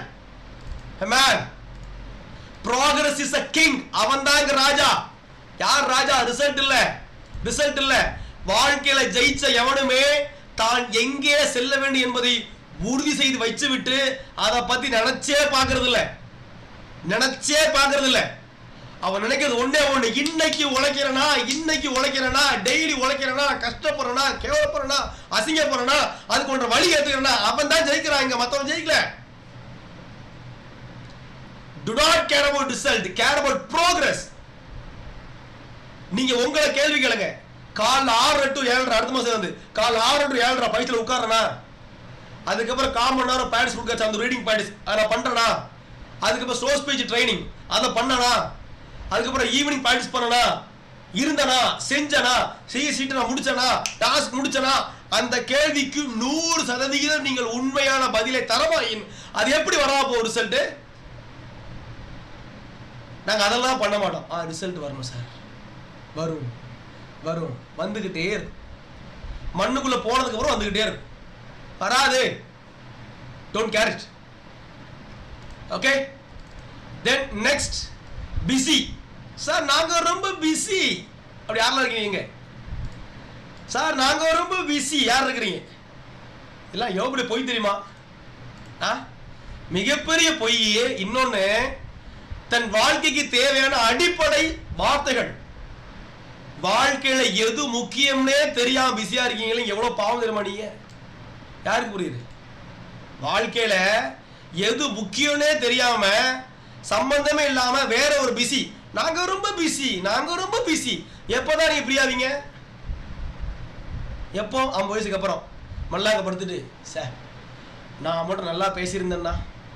progress is a king. அவன் தான் ராஜா. யார் ராஜா? ரிசல்ட் இல்ல. வாழ்க்கையில ஜெயிச்ச எவனுமே தான் எங்கே செல்ல வேண்டும் என்பதை உறுதி செய்து வச்சுவிட்டு அதை பத்தி நினைச்சே பார்க்கறது இல்ல. அவன் நினைக்கிறது ஒண்ணே ஒண்ணு, இன்னைக்கு உழைக்கிறனா, டெய்லி உழைக்கிறனா, கஷ்டப்படுறனா, கேவலப்படுறனா, அசிங்கப்படுறனா, அதுக்கு ஒன்ற வழி ஏத்துக்கிறனா, அவன் தான் ஜெயிக்கிறான், இங்க மத்தவன் ஜெயிக்கல. Do not care about result, care about progress. நீங்க உங்களை கேள்வி கேளுங்க, காலைல 6 to 7 அடுத்த மாசம் வந்து காலைல 6 to 7 பைத்துல உட்கார்றனா, அதுக்கப்புறம் 1/4 மணி நேரம் ப்ராக்டிஸ் கொடுக்க, அந்த ரீடிங் ப்ராக்டிஸ் அதை பண்றனா, அதுக்கப்புறம் ஸ்லோ ஸ்பீச் ட்ரைனிங் அதை பண்ணனா, அதுக்கப்புறம் ஈவினிங் ப்ராக்டிஸ் பண்ணனா, இருந்தனா, செஞ்சனா, சீட்டு நான் முடிச்சனா, டாஸ்க் முடிச்சனா, அந்த கேள்விக்கு 100% நீங்கள் உண்மையான பதிலை தரமாயின் அது எப்படி வரா போ ரிசல்ட்? நாங்க அதெல்லாம் பண்ண மாட்டோம். ரிசல்ட் வரணும் சார், வரும் வந்துகிட்டே இருக்கும். மண்ணுக்குள்ள போனதுக்கு அப்புறம் வந்துகிட்டே இருக்கும், வராது. Don't care it. Okay, then next busy. Sir நாங்க ரொம்ப பிஸி. அப்படி யாரெல்லாம் இருக்கீங்க? சார் நாங்க ரொம்ப பிஸி. யார் இருக்கிறீங்க? எல்லாம் எவ்வளவு பொய் தெரியுமா? மிகப்பெரிய பொய். இன்னொன்னு, தன் வாழ்க்கைக்கு தேவையான அடிப்படை வார்த்தைகள், வாழ்க்கையில எது முக்கியம்னே தெரியாம பிஸியா இருக்கீங்களே, எவ்வளவு பாவம் தெரியுமா நீங்க? யாருக்கு புரியுது? வாழ்க்கையில எது முக்கியம்னே தெரியாம, சம்பந்தமே இல்லாம வேற ஒரு பிஸி. நாங்க ரொம்ப பிஸி. எப்பதான் நீங்க ஃப்ரீயாவீங்க? எப்போ? 50 வயசுக்கு அப்புறம் மல்லாங்க படுத்துட்டு, சார் நான் மட்டும் நல்லா பேசியிருந்தேன்னா,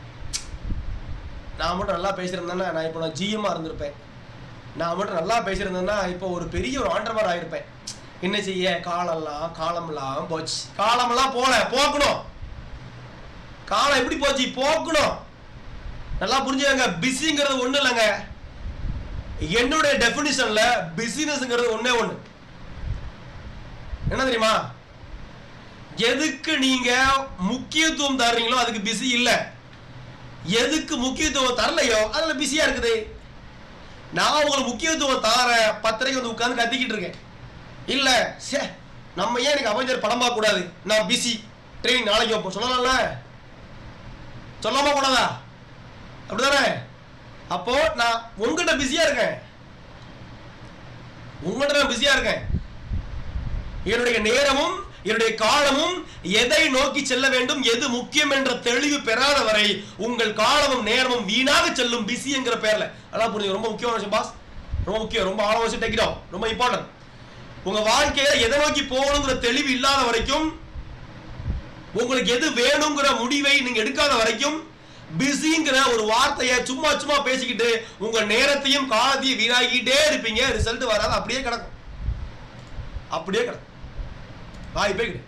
நான் இப்போ ஜிஎம்மா இருந்திருப்பேன், நான் மட்டும் நல்லா பேசியிருந்தேன்னா இப்போ ஒரு பெரிய ஒரு ஆண்டர்வர் ஆயிருப்பேன். என்ன செய்ய? காலமெல்லாம் போச்சு. காலமெல்லாம் போக்கணும். காலம் எப்படி போச்சு? போக்கணும். நல்லா புரிஞ்சுக்கங்க. பிஸிங்கிறது ஒண்ணு இல்லைங்க. என்னுடைய டெபினிஷன்ல பிசினஸ்ங்கிறது ஒண்ணே ஒண்ணு. என்ன தெரியுமா? எதுக்கு நீங்க முக்கியத்துவம் தர்றீங்களோ அதுக்கு பிஸி இல்ல, எதுக்கு முக்கியத்துவம் தரலையோ அதுல பிஸியா இருக்குது. நான் உங்களுக்கு முக்கியத்துவம் தார 10:30 வந்து உட்கார்ந்து கத்திக்கிட்டு இருக்கேன். இல்ல நம்ம ஏன் எனக்கு அவெஞ்சர் படம் பார்க்க கூடாது, நான் பிஸி, ட்ரெயின் நாளைக்கு வைப்போம் சொல்லலாம்ல, சொல்லாம கூடாதா? அப்படிதானே? அப்போ நான் உங்ககிட்ட பிஸியா இருக்கேன், உங்ககிட்ட நான் பிஸியா இருக்கேன். என்னுடைய நேரமும் என்னுடைய காலமும் எதை நோக்கி செல்ல வேண்டும், எது முக்கியம் என்ற தெளிவு பெறாத வரை உங்கள் காலமும் நேரமும் வீணாக செல்லும். பிஸி என்கிற பேர்ல அதான் புரியுது. ரொம்ப முக்கியமான விஷயம் பாஸ், ரொம்ப முக்கியம், ரொம்ப ஆழமான விஷயம். டேக் இட் டவுன், ரொம்ப இம்பார்ட்டன்ட். உங்க வாழ்க்கையில எதை நோக்கி போகணுங்கிற தெளிவு இல்லாத வரைக்கும், உங்களுக்கு எது வேணுங்கிற முடிவை நீங்க எடுக்காத வரைக்கும், பிஸிங்கிற ஒரு வார்த்தையை சும்மா சும்மா பேசிக்கிட்டு உங்க நேரத்தையும் காலத்தையும் வீணாகிட்டே இருப்பீங்க. ரிசல்ட் வராது, அப்படியே கிடக்கும், அப்படியே கிடக்கும், வாய்ப்பே கிடையாது.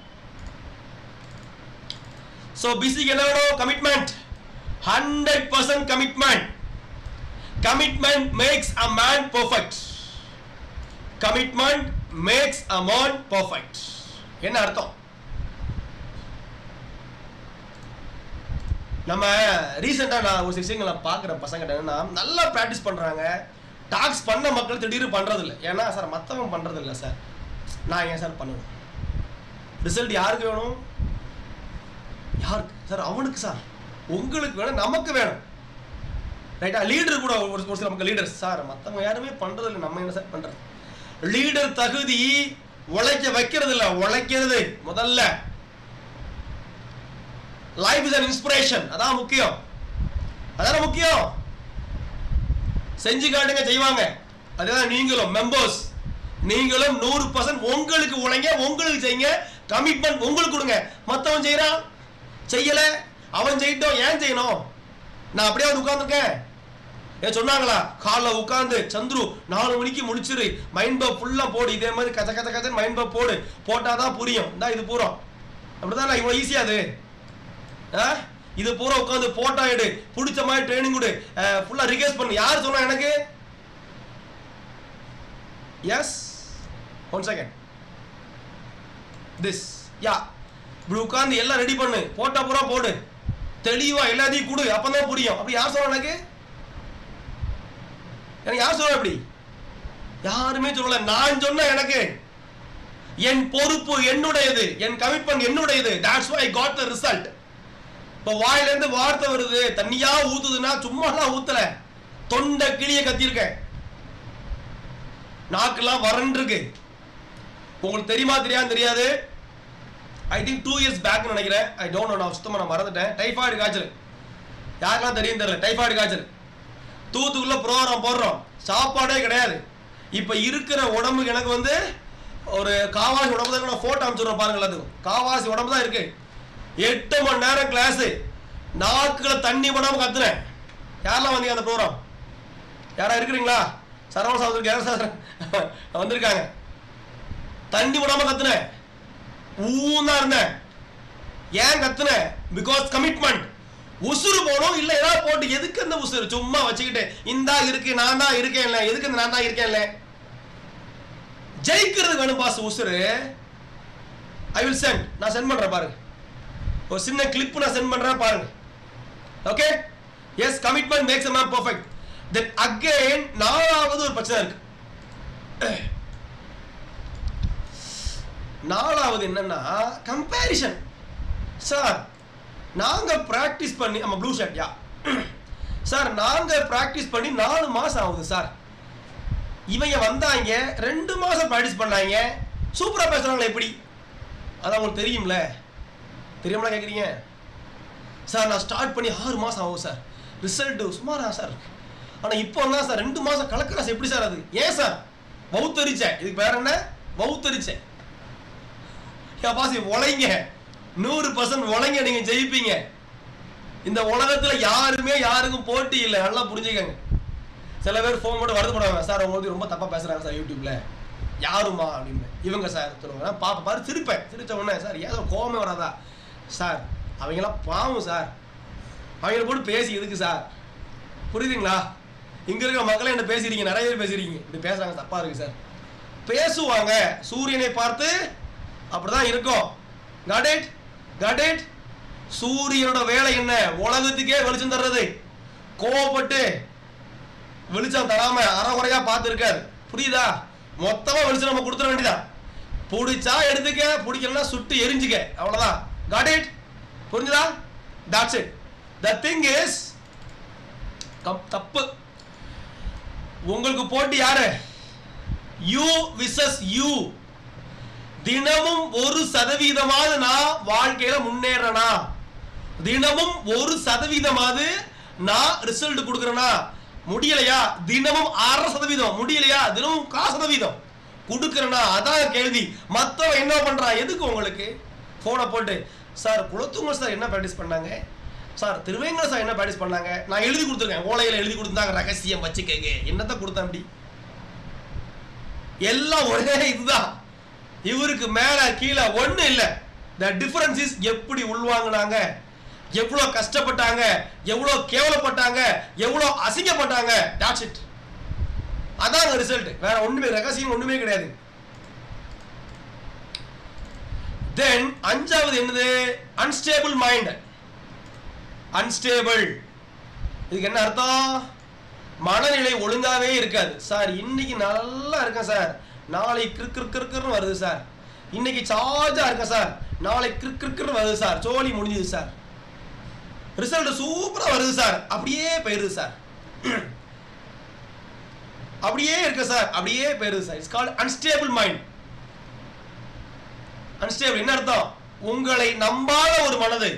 சோ பிஸிக்கு என்ன வேணும்? Commitment, 100% commitment. Commitment makes a man perfect. Commitment makes a man perfect. என்ன அர்த்தம்? நம்ம ரீசெண்டா நான் ஒரு விஷயங்களை பார்க்குற பசங்க என்னன்னா, நல்லா ப்ராக்டிஸ் பண்றாங்க, டாக்ஸ் பண்ண மக்கள் திடீர்னு பண்றது இல்லை. ஏன்னா சார் மற்றவன் பண்றது இல்லை சார், நான் ஏன் சார் பண்ணணும்? ரிசல்ட் யாருக்கு வேணும்? யாருக்கு சார்? அவனுக்கு சார், உங்களுக்கு வேணும், நமக்கு வேணும், ரைட்டா? லீடர் கூட ஒரு சில மக்கள் லீடர் சார் மற்றவங்க யாருமே பண்றது இல்லை, நம்ம என்ன சார் பண்றது? லீடர் தகுதி உழைக்க வைக்கிறது இல்லை, உழைக்கிறது முதல்ல. லைஃப் இஸ் an inspiration, அதான் முக்கியம், அதான் முக்கியம். செஞ்சு காட்டுங்க, செய்வாங்க. அதுதான் நீங்களும் மெம்பர்ஸ், நீங்களும் 100% உங்களுக்கு உழைங்க, உங்களுக்கு செய்யுங்க, கமிட்மெண்ட் உங்களுக்கு கொடுங்க. மற்றவன் செய்யறான், செய்யல, அவன் செய்யட்டும், ஏன் செய்யணும்? நான் அப்படியே வந்து உட்கார்ந்துருக்கேன். ஏன் சொன்னாங்களா காலைல உட்கார்ந்து சந்துரு 4 மணிக்கு முடிச்சிரு, மைண்ட் மேப் ஃபுல்லா போடு, இதே மாதிரி கச்ச கச்ச கச்சன்னு மைண்ட் மேப் போடு, போட்டாதான் புரியும். இந்த இது பூரா அப்படிதான், இவ்வளவு ஈஸியா அது. இது பூரா உட்காந்து போட்டா எடு, பிடிச்ச மாதிரி ட்ரைனிங் கொடு, ஃபுல்லா ரிகர்ஸ் பண்ணு. யார் சொன்னா எனக்கு? எஸ், 1 செகண்ட், திஸ் யா, இப்படி உட்காந்து எல்லாம் ரெடி பண்ணு, போட்டா பூரா போடு, தெளிவா எல்லாத்தையும் கொடு, அப்பதான் புரியும். அப்படி யார் சொன்னா எனக்கு? எனக்கு யார் சொல்ல? அப்படி யாருமே சொல்லல, நான் சொன்ன. எனக்கு என் பொறுப்பு என்னுடையது, என் கமிட்மெண்ட் என்னுடையது. That's why I got the result. இப்போ வாயில இருந்து வார்த்தை வருது, தண்ணியா ஊத்துதுன்னா சும்மாலாம் ஊத்தல, தொண்டை கிளிய கத்திருக்கேன், நாக்கெல்லாம் வறண்டு இருக்கு. உங்களுக்கு தெரியுமா தெரியாது? ஐ திங்க் 2 years பேக் நினைக்கிறேன், ஐ டோன்ட் நோ, நான் சுத்தமா நான் மறந்துட்டேன். டைஃபாய்டு காய்ச்சல், யாருக்கெல்லாம் தெரியும் தெரியல, டைஃபாய்டு காய்ச்சல். தூத்துக்குள்ள ப்ரோக்ராம் போடுறோம், சாப்பாடே கிடையாது. இப்ப இருக்கிற உடம்புக்கு எனக்கு வந்து ஒரு காவாசி உடம்பு தான். நான் போட்டோ அனுப்பிச்சுடுறேன் பாருங்க, எல்லாத்துக்கும் காவாசி உடம்பு தான் இருக்கு. 8 மணி நேரம் கிளாஸ், நாக்குல தண்ணி படாம கத்துறேன். யாரெல்லாம் வந்தீங்க அந்த ப்ரோக்ராம்? யாரா இருக்கிறீங்களா? சரவண சார் வந்திருக்காங்க. தண்ணி படாம கத்துனேன், ஊன்னா இருந்தேன். ஏன் கத்துனேன்? Because commitment. உசுறு போனோம் இல்ல, ஏதாவது போட்டு எதுக்கு அந்த உசுறு சும்மா வச்சுக்கிட்டு இந்தா இருக்கு நான் தான் இருக்கேன் இல்ல, எதுக்கு நான் தான் இருக்கேன் இல்ல? ஜெயிக்கிறது வேணும் பாஸ் உசுறு. ஐ வில் சென்ட், நான் சென்ட் பண்றேன் பாருங்க, ஒரு சின்ன கிளிப் நான் சென்ட் பண்றேன் பாருங்க. Okay, yes, commitment makes a man perfect. Then again 4வது ஒரு பிரச்சனை இருக்கு. 4வது என்னன்னா கம்பேரிசன். சார் நாங்க பிராக்டிஸ் பண்ணி, நம்ம ப்ளூ ஷர்ட் யா சார், நாங்க பிராக்டிஸ் பண்ணி 4 மாசம் ஆகுது சார். இவங்க வந்தாங்க 2 மாசம் பிராக்டிஸ் பண்ணாங்க, சூப்பரா பேசுறாங்களே எப்படி? அதான் உங்களுக்கு தெரியும்ல, தெரியும்ல கேட்குறீங்க. சார் நான் ஸ்டார்ட் பண்ணி 6 மாசம் ஆகும் சார், ரிசல்ட் சுமாரா சார், ஆனால் இப்போ தான் சார் 2 மாசம் கலக்கிற சார், எப்படி சார் அது? ஏன் சார்? வவுத்தரிச்சேன், இதுக்கு வேற என்ன? வவுத்தரிச்சேன். பாசி உழைங்க, 100% உழைங்க, நீங்க ஜெயிப்பீங்க. இந்த உலகத்துல யாருமே யாருக்கும் போட்டி இல்லை, நல்லா புரிஞ்சுக்கங்க. சில பேர் ஃபோன் போட்டு வருத்தப்படுவாங்க, சார் உங்களுக்கு ரொம்ப தப்பா பேசுறாங்க சார் யூடியூப்ல, யாருமா அப்படின்னு. இவங்க சார் சொல்லுவாங்க, பாப்பா பாரு சிரிப்பேன், சிரிச்ச உடனே சார் ஏதோ கோவமே வராதா சார்? அவங்களாம் பாவம் சார், அவங்கள போட்டு பேசி எதுக்கு சார்? புரியுதுங்களா? இங்க இருக்கிற மக்களே என்ன பேசுறீங்க, நிறைய பேர் பேசுறீங்க, இப்படி பேசுறாங்க, தப்பா இருக்கு சார். பேசுவாங்க, சூரியனை பார்த்து அப்படிதான் இருக்கும். Got it? Got it? சூரியனோட வேலை என்ன? உலகத்துக்கே வெளிச்சம் தர்றது. கோபப்பட்டு வெளிச்சம் தராம அறகுறையா பார்த்து இருக்காது. புரியுதா? மொத்தமா வெளிச்சம் நம்ம கொடுத்துட வேண்டியதா. பிடிச்சா எடுத்துக்க, பிடிக்கலன்னா சுட்டு எரிஞ்சுக்க, அவ்வளவுதான். Got it? புரிஞ்சுதா? That's it. The thing is, தப்பு. உங்களுக்கு போட்டி யாரு? You versus you. தினமும் 1% நான் வாழ்க்கையில முன்னேறனா, தினமும் 1% நான் ரிசல்ட் கொடுக்கறேனா, முடியலையா தினமும் 6% முடியலையா தினமும் 1% கொடுக்கறேனா, அதான் கேள்வி. மத்தவன் என்ன பண்றான்? எதுக்கு உங்களுக்கு போனை போட்டு சார் குலத்துங்க சார் என்ன பிராக்டிஸ் பண்ணாங்க, சார் திருவேங்கட சார் என்ன பிராக்டிஸ் பண்ணாங்க, நான் எழுதி கொடுத்துருக்கேன், ஓலையில எழுதி கொடுத்தாங்க, ரகசியம் வச்சுக்கங்க, என்னத்த கொடுத்தேன் அப்படி? எல்லாம் ஒரே இதுதான். இவருக்கு மேல கீழே ஒண்ணு இல்ல. the difference is எப்படி உள்வாங்குனாங்க, எவ்வளவு கஷ்டப்பட்டாங்க, எவ்வளவு கேவலப்பட்டாங்க, எவ்வளவு அசிங்கப்பட்டாங்க. that's it. அதான் ரிசல்ட். வேற ஒண்ணுமே ரகசியம் ஒண்ணுமே கிடையாது. then அஞ்சாவது என்னது? unstable mind. unstable இதுக்கு என்ன அர்த்தம்? மனநிலை ஒழுங்காவே இருக்காது. சார் இன்னைக்கு நல்லா இருக்கேன் சார், நாளை கிறுக்கிறுன்னு வருது சார். இன்னைக்கு சார்ஜா இருக்கேன் சார், நாளை கிறுக்கிறுன்னு வருது சார். சோழி முடிஞ்சது சார், ரிசல்ட் சூப்பரா வருது சார், அப்படியே போயிருது சார். அப்படியே இருக்க சார், அப்படியே போயிருது sir. It's called unstable mind. Unstable என்ன அர்த்தம்? உங்களை நம்பாத ஒரு மனது.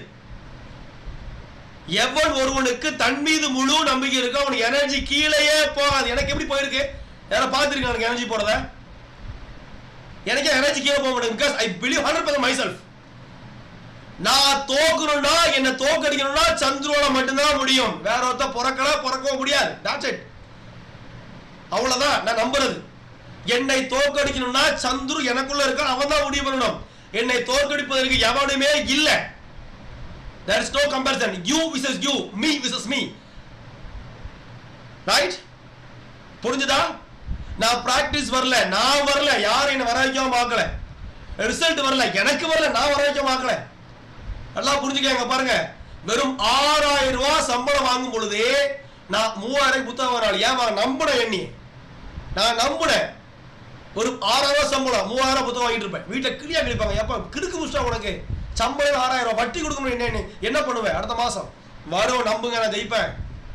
எவன் ஒருவனுக்கு தன் மீது முழு நம்பிக்கை இருக்கு, அவனுக்கு எனர்ஜி கீழேயே போகாது. எனக்கு எப்படி போயிருக்கு? யாரும் பார்த்துருக்கேன் எனக்கு எனர்ஜி போறத? எனக்கு எனர்ஜி கீழே போக மாட்டேங்குது. Because I believe 100% myself. நான் தோக்கணும்னா, என்ன தோக்கடிக்கணும்னா சந்துருவோட மட்டும்தான் முடியும். வேற ஒருத்த பிறக்கவும் முடியாது. that's it. அவ்வளவுதான் நான் நம்புறது. என்னை தோக்கடிக்கணும்னா சந்துரு எனக்குள்ள இருக்க, அவன் தான் முடிவு பண்ணணும். என்னை தோற்கடிப்பதற்கு எவனுமே இல்லை. there is no comparison. you versus you, me versus me. right? புரிஞ்சுதா? நான் பிராக்டிஸ் வரல, நான் வரல, யாரும் என்ன வர வைக்காம பார்க்கல. ரிசல்ட் வரல, எனக்கு வரல, நான் வர வைக்காம பார்க்கல. எல்லாம் புரிஞ்சுக்கங்க. பாருங்க, வெறும் 6000 ரூபாய் சம்பளம் வாங்கும் பொழுது நான் 3000 புத்தகம் வராள். ஏன் நம்புனேன்? எண்ணி நான் நம்புனேன். ஒரு 6000 ரூபாய் சம்பளம் 3000 புத்தகம் வாங்கிட்டு இருப்பேன். வீட்டுல கிளியா கிழிப்பாங்க. எப்ப கிறுக்கு முடிச்சா உனக்கு சம்பளம் 6000 ரூபாய் வட்டி கொடுக்கணும், என்ன பண்ணுவேன்? அடுத்த மாசம் வரும், நம்புங்க, நான் ஜெயிப்பேன்.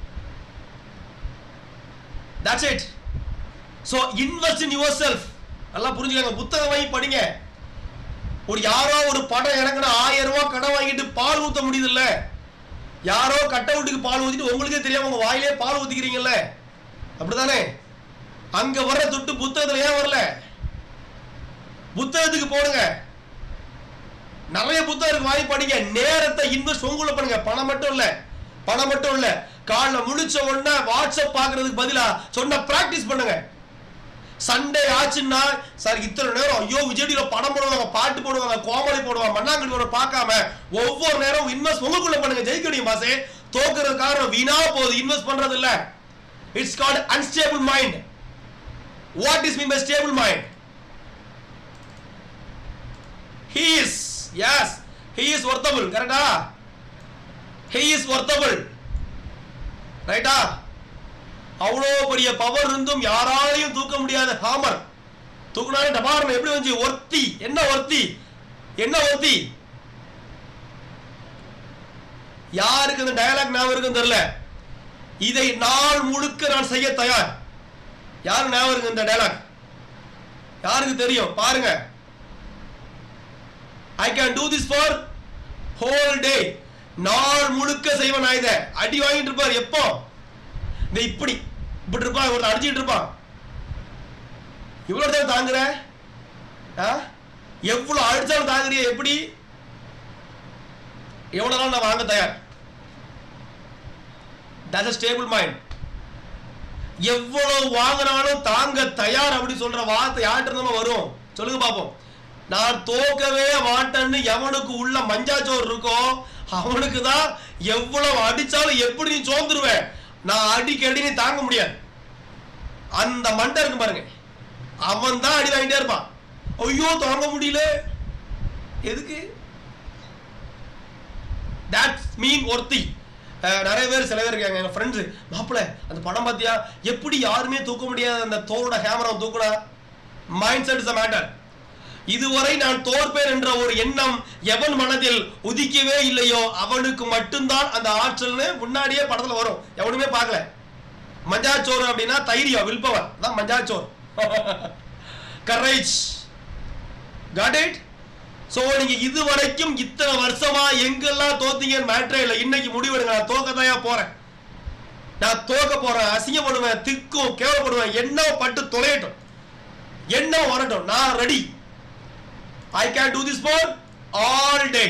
that's it. so invest in yourself. எல்லாம் புரிஞ்சுக்கங்க. புத்தகம் வாங்கி படிங்க. ஒரு யாரோ ஒரு படம் இறங்கின 1000 ரூபாய் கடன் வாங்கிட்டு பால் ஊத்த முடியுது இல்ல? யாரோ கட்ட வீட்டுக்கு பால் ஊத்திட்டு உங்களுக்கே தெரியாம உங்க வாயிலே பால் ஊத்திக்கிறீங்கல்ல, அப்படிதானே? அங்க வர தொட்டு புத்தகத்துல ஏன் வரல? புத்தகத்துக்கு போடுங்க. நிறைய புத்தகம் வாங்கி படிங்க. நேரத்தை இன்வெஸ்ட் உங்களுக்குள்ள பண்ணுங்க. பணம் மட்டும் இல்ல. காலைல முழிச்ச உடனே வாட்ஸ்அப் பாக்குறதுக்கு பதிலா சொன்ன பிராக்டிஸ் பண்ணுங்க. சண்டே ஆச்சுன்னா சார் இத்தனை நேரம் ஐயோ விஜய்டில படம் போடுவாங்க, பாட்டு போடுவாங்க, காமெடி போடுவாங்க, மண்ணாங்கடி போட பார்க்காம ஒவ்வொரு நேரம் இன்வெஸ்ட் உங்களுக்குள்ள பண்ணுங்க. ஜெயிக்கணும் பாசே. தோக்குறது காரணம் வீணா போகுது, இன்வெஸ்ட் பண்றது இல்ல. It's called unstable mind. What is mean by stable mind? he is, yes, he is worthable. கரெக்டா? he is worthable. ரைட்டா? அவ்வளோ பெரிய பவர் இருந்தும் யாராலையும் தூக்க முடியாத ஹாமர் தூக்குனாலே டபார்னு எப்படி வந்து ஒர்த்தி. என்ன ஒர்த்தி? யாருக்கு இந்த டயலாக் ஞாபகம் இருக்குன்னு தெரியல. இதை நாள் முழுக்க நான் செய்ய தயார். யாரு ஞாபகம் இருக்கு இந்த டயலாக்? யாருக்கு தெரியும்? பாருங்க. I can do this for whole day. நாள் முழுக்க செய்வேன் நான் இதை. அடி வாங்கிட்டு இருப்பார். எப்போ? இப்படி இருப்பான், ஒரு அடிச்சுட்டு இருப்பான். இவ்வளவு தாங்குற? எவ்வளவு அடிச்சாலும் தாங்குறிய? எப்படி? எவ்வளவு நாள் நான் வாங்க தயார். that's a stable mind. எவ்வளவு வாங்கினாலும் தாங்க தயார் அப்படி சொல்ற வார்த்தை யார்கிட்ட நம்ம வரும்? சொல்லுங்க பாப்போம். நான் தோக்கவே மாட்டேன்னு எவனுக்கு உள்ள மஞ்சாச்சோர் இருக்கோ அவனுக்கு தான் எவ்வளவு அடிச்சாலும் எப்படி நீ சோர்ந்துருவேன். நான் அடிக்கடி நீ தாங்க முடியாது. அந்த மண்டை இருக்கு பாருங்க, அவன் தான் அடி வாங்கிட்டே இருப்பான். ஐயோ தாங்க முடியல. எதுக்கு? That's mean worthy. நிறைய பேர் சில பேர் இருக்காங்க எங்கள் ஃப்ரெண்ட்ஸு, மாப்பிள்ள அந்த படம் பார்த்தியா, எப்படி யாருமே தூக்க முடியாத அந்த தோரோட கேமரா தூக்குனா. Mind set is a matter. இதுவரை நான் தோற்பேன் என்ற ஒரு எண்ணம் எவன் மனதில் உதிக்கவே இல்லையோ அவனுக்கு மட்டும்தான் அந்த ஆற்றல்னு முன்னாடியே படத்துல வரும். எவனுமே பார்க்கல. மஞ்சாச்சோறு அப்படின்னா தைரியம், வில்பவர் தான் மஞ்சாச்சோறு. கரேஜ். Got it? சோ நீங்க இதுவரைக்கும் இத்தனை வருஷமா எங்கெல்லாம் தோத்தீங்கன்னு மேட்டரே இல்லை. இன்னைக்கு முடிவெடுங்க, நான் தோக்கதாயா போறேன், நான் தோக்க போறேன், அசிங்கப்படுவேன், திக்கும் கேவலப்படுவேன், என்ன பட்டு தொலையட்டும், என்ன வரட்டும், நான் ready. I can do this for all day.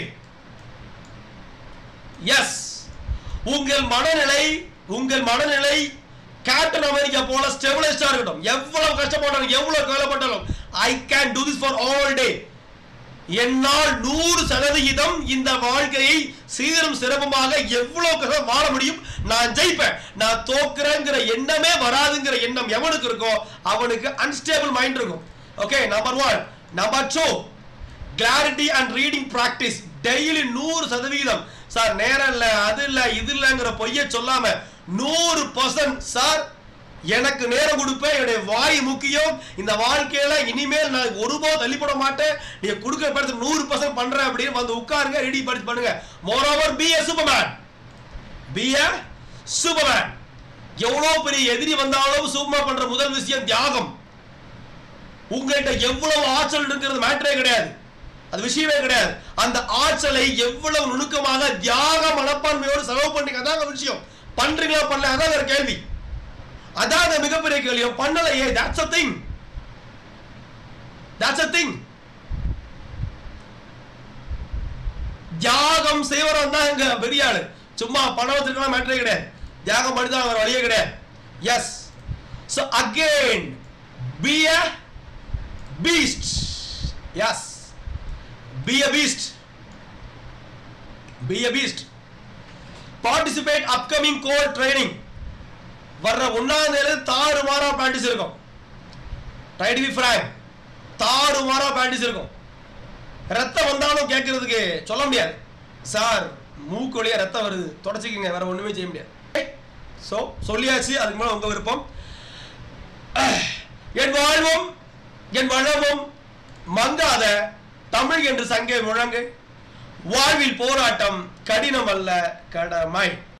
Yes. உங்கள் மனநிலை கேப்டன் அமெரிக்கா போல ஸ்டெபிலைஸ்டா இருக்கட்டும். எவ்வளவு கஷ்டப்பட்டாலும் எவ்வளவு கவலைப்பட்டாலும் I can do this for all day. என்னால் 100% இந்த வாழ்க்கையை சீரும் சிறப்புமாக எவ்வளவு வாழ முடியும். நான் ஜெயிப்பேன், நான் தோக்குறேங்கிற எண்ணமே வராதுங்கிற எண்ணம் எவனுக்கு இருக்கோ அவனுக்கு அன்ஸ்டேபிள் மைண்ட் இருக்கும். Okay, number 1. Number 2, clarity and reading practice. Daily 100% sir நேரம் இல்லை, அது இல்லை, இது இல்லைங்கிற பொய்ய சொல்லாம 100% சார் எனக்கு நேரம் கொடுப்பேன், என்னுடைய வாய் முக்கியம், இந்த வாழ்க்கையில இனிமேல் நான் ஒருபோது தள்ளிப்பட மாட்டேன், நீங்க கொடுக்க படுத்து 100% பண்றேன் அப்படின்னு வந்து உட்காருங்க, ரெடி படிச்சு பண்ணுங்க. Moreover be a superman. Be a superman. எவ்வளவு பெரிய எதிரி வந்தாலும் சூப்பர்மேன் பண்ற முதல் விஷயம் தியாகம். உங்கள்கிட்ட எவ்வளவு ஆற்றல் இருக்கிறது மேட்டரே கிடையாது, அது விஷயமே கிடையாது. அந்த ஆற்றலை எவ்வளவு நுணுக்கமாக தியாக மனப்பான்மையோடு செலவு பண்ணீங்க, அதாங்க விஷயம். பண்றீங்களா பண்ணல, அதான் ஒரு கேள்வி, அதான் மிகப்பெரிய கேள்வி. பண்ணலையே, that's a thing. தியாகம் செய்வரம் தான் இங்க பெரிய ஆளு. சும்மா பணம் வச்சிருக்கலாம் மேட்டரே கிடையாது, தியாகம் பண்ணிதான் அவர் வழியே கிடையாது. Yes. So again, be a beast. Yes. Be a beast. Be a beast. Participate upcoming core training. வர்ற 1ஆம் தேதியில தாறுமாறா பிராக்டிஸ் இருக்கும். Try to be frank. தாறுமாறா பிராக்டிஸ் இருக்கும். ரத்தம் வந்தாலும் கேட்கறதுக்கு சொல்ல முடியாது, சார் மூக்கு வழியா ரத்தம் வருது தொடச்சிக்கங்க, வேற ஒண்ணுமே செய்ய முடியாது. சோ சொல்லியாச்சு, அதுக்கு மேல உங்க விருப்பம். என் வாழ்வும் என் வளமும் மங்காத தமிழ் என்று சங்கே முழங்கு. வாழ்வில் போராட்டம் கடினம் அல்ல, கடமை.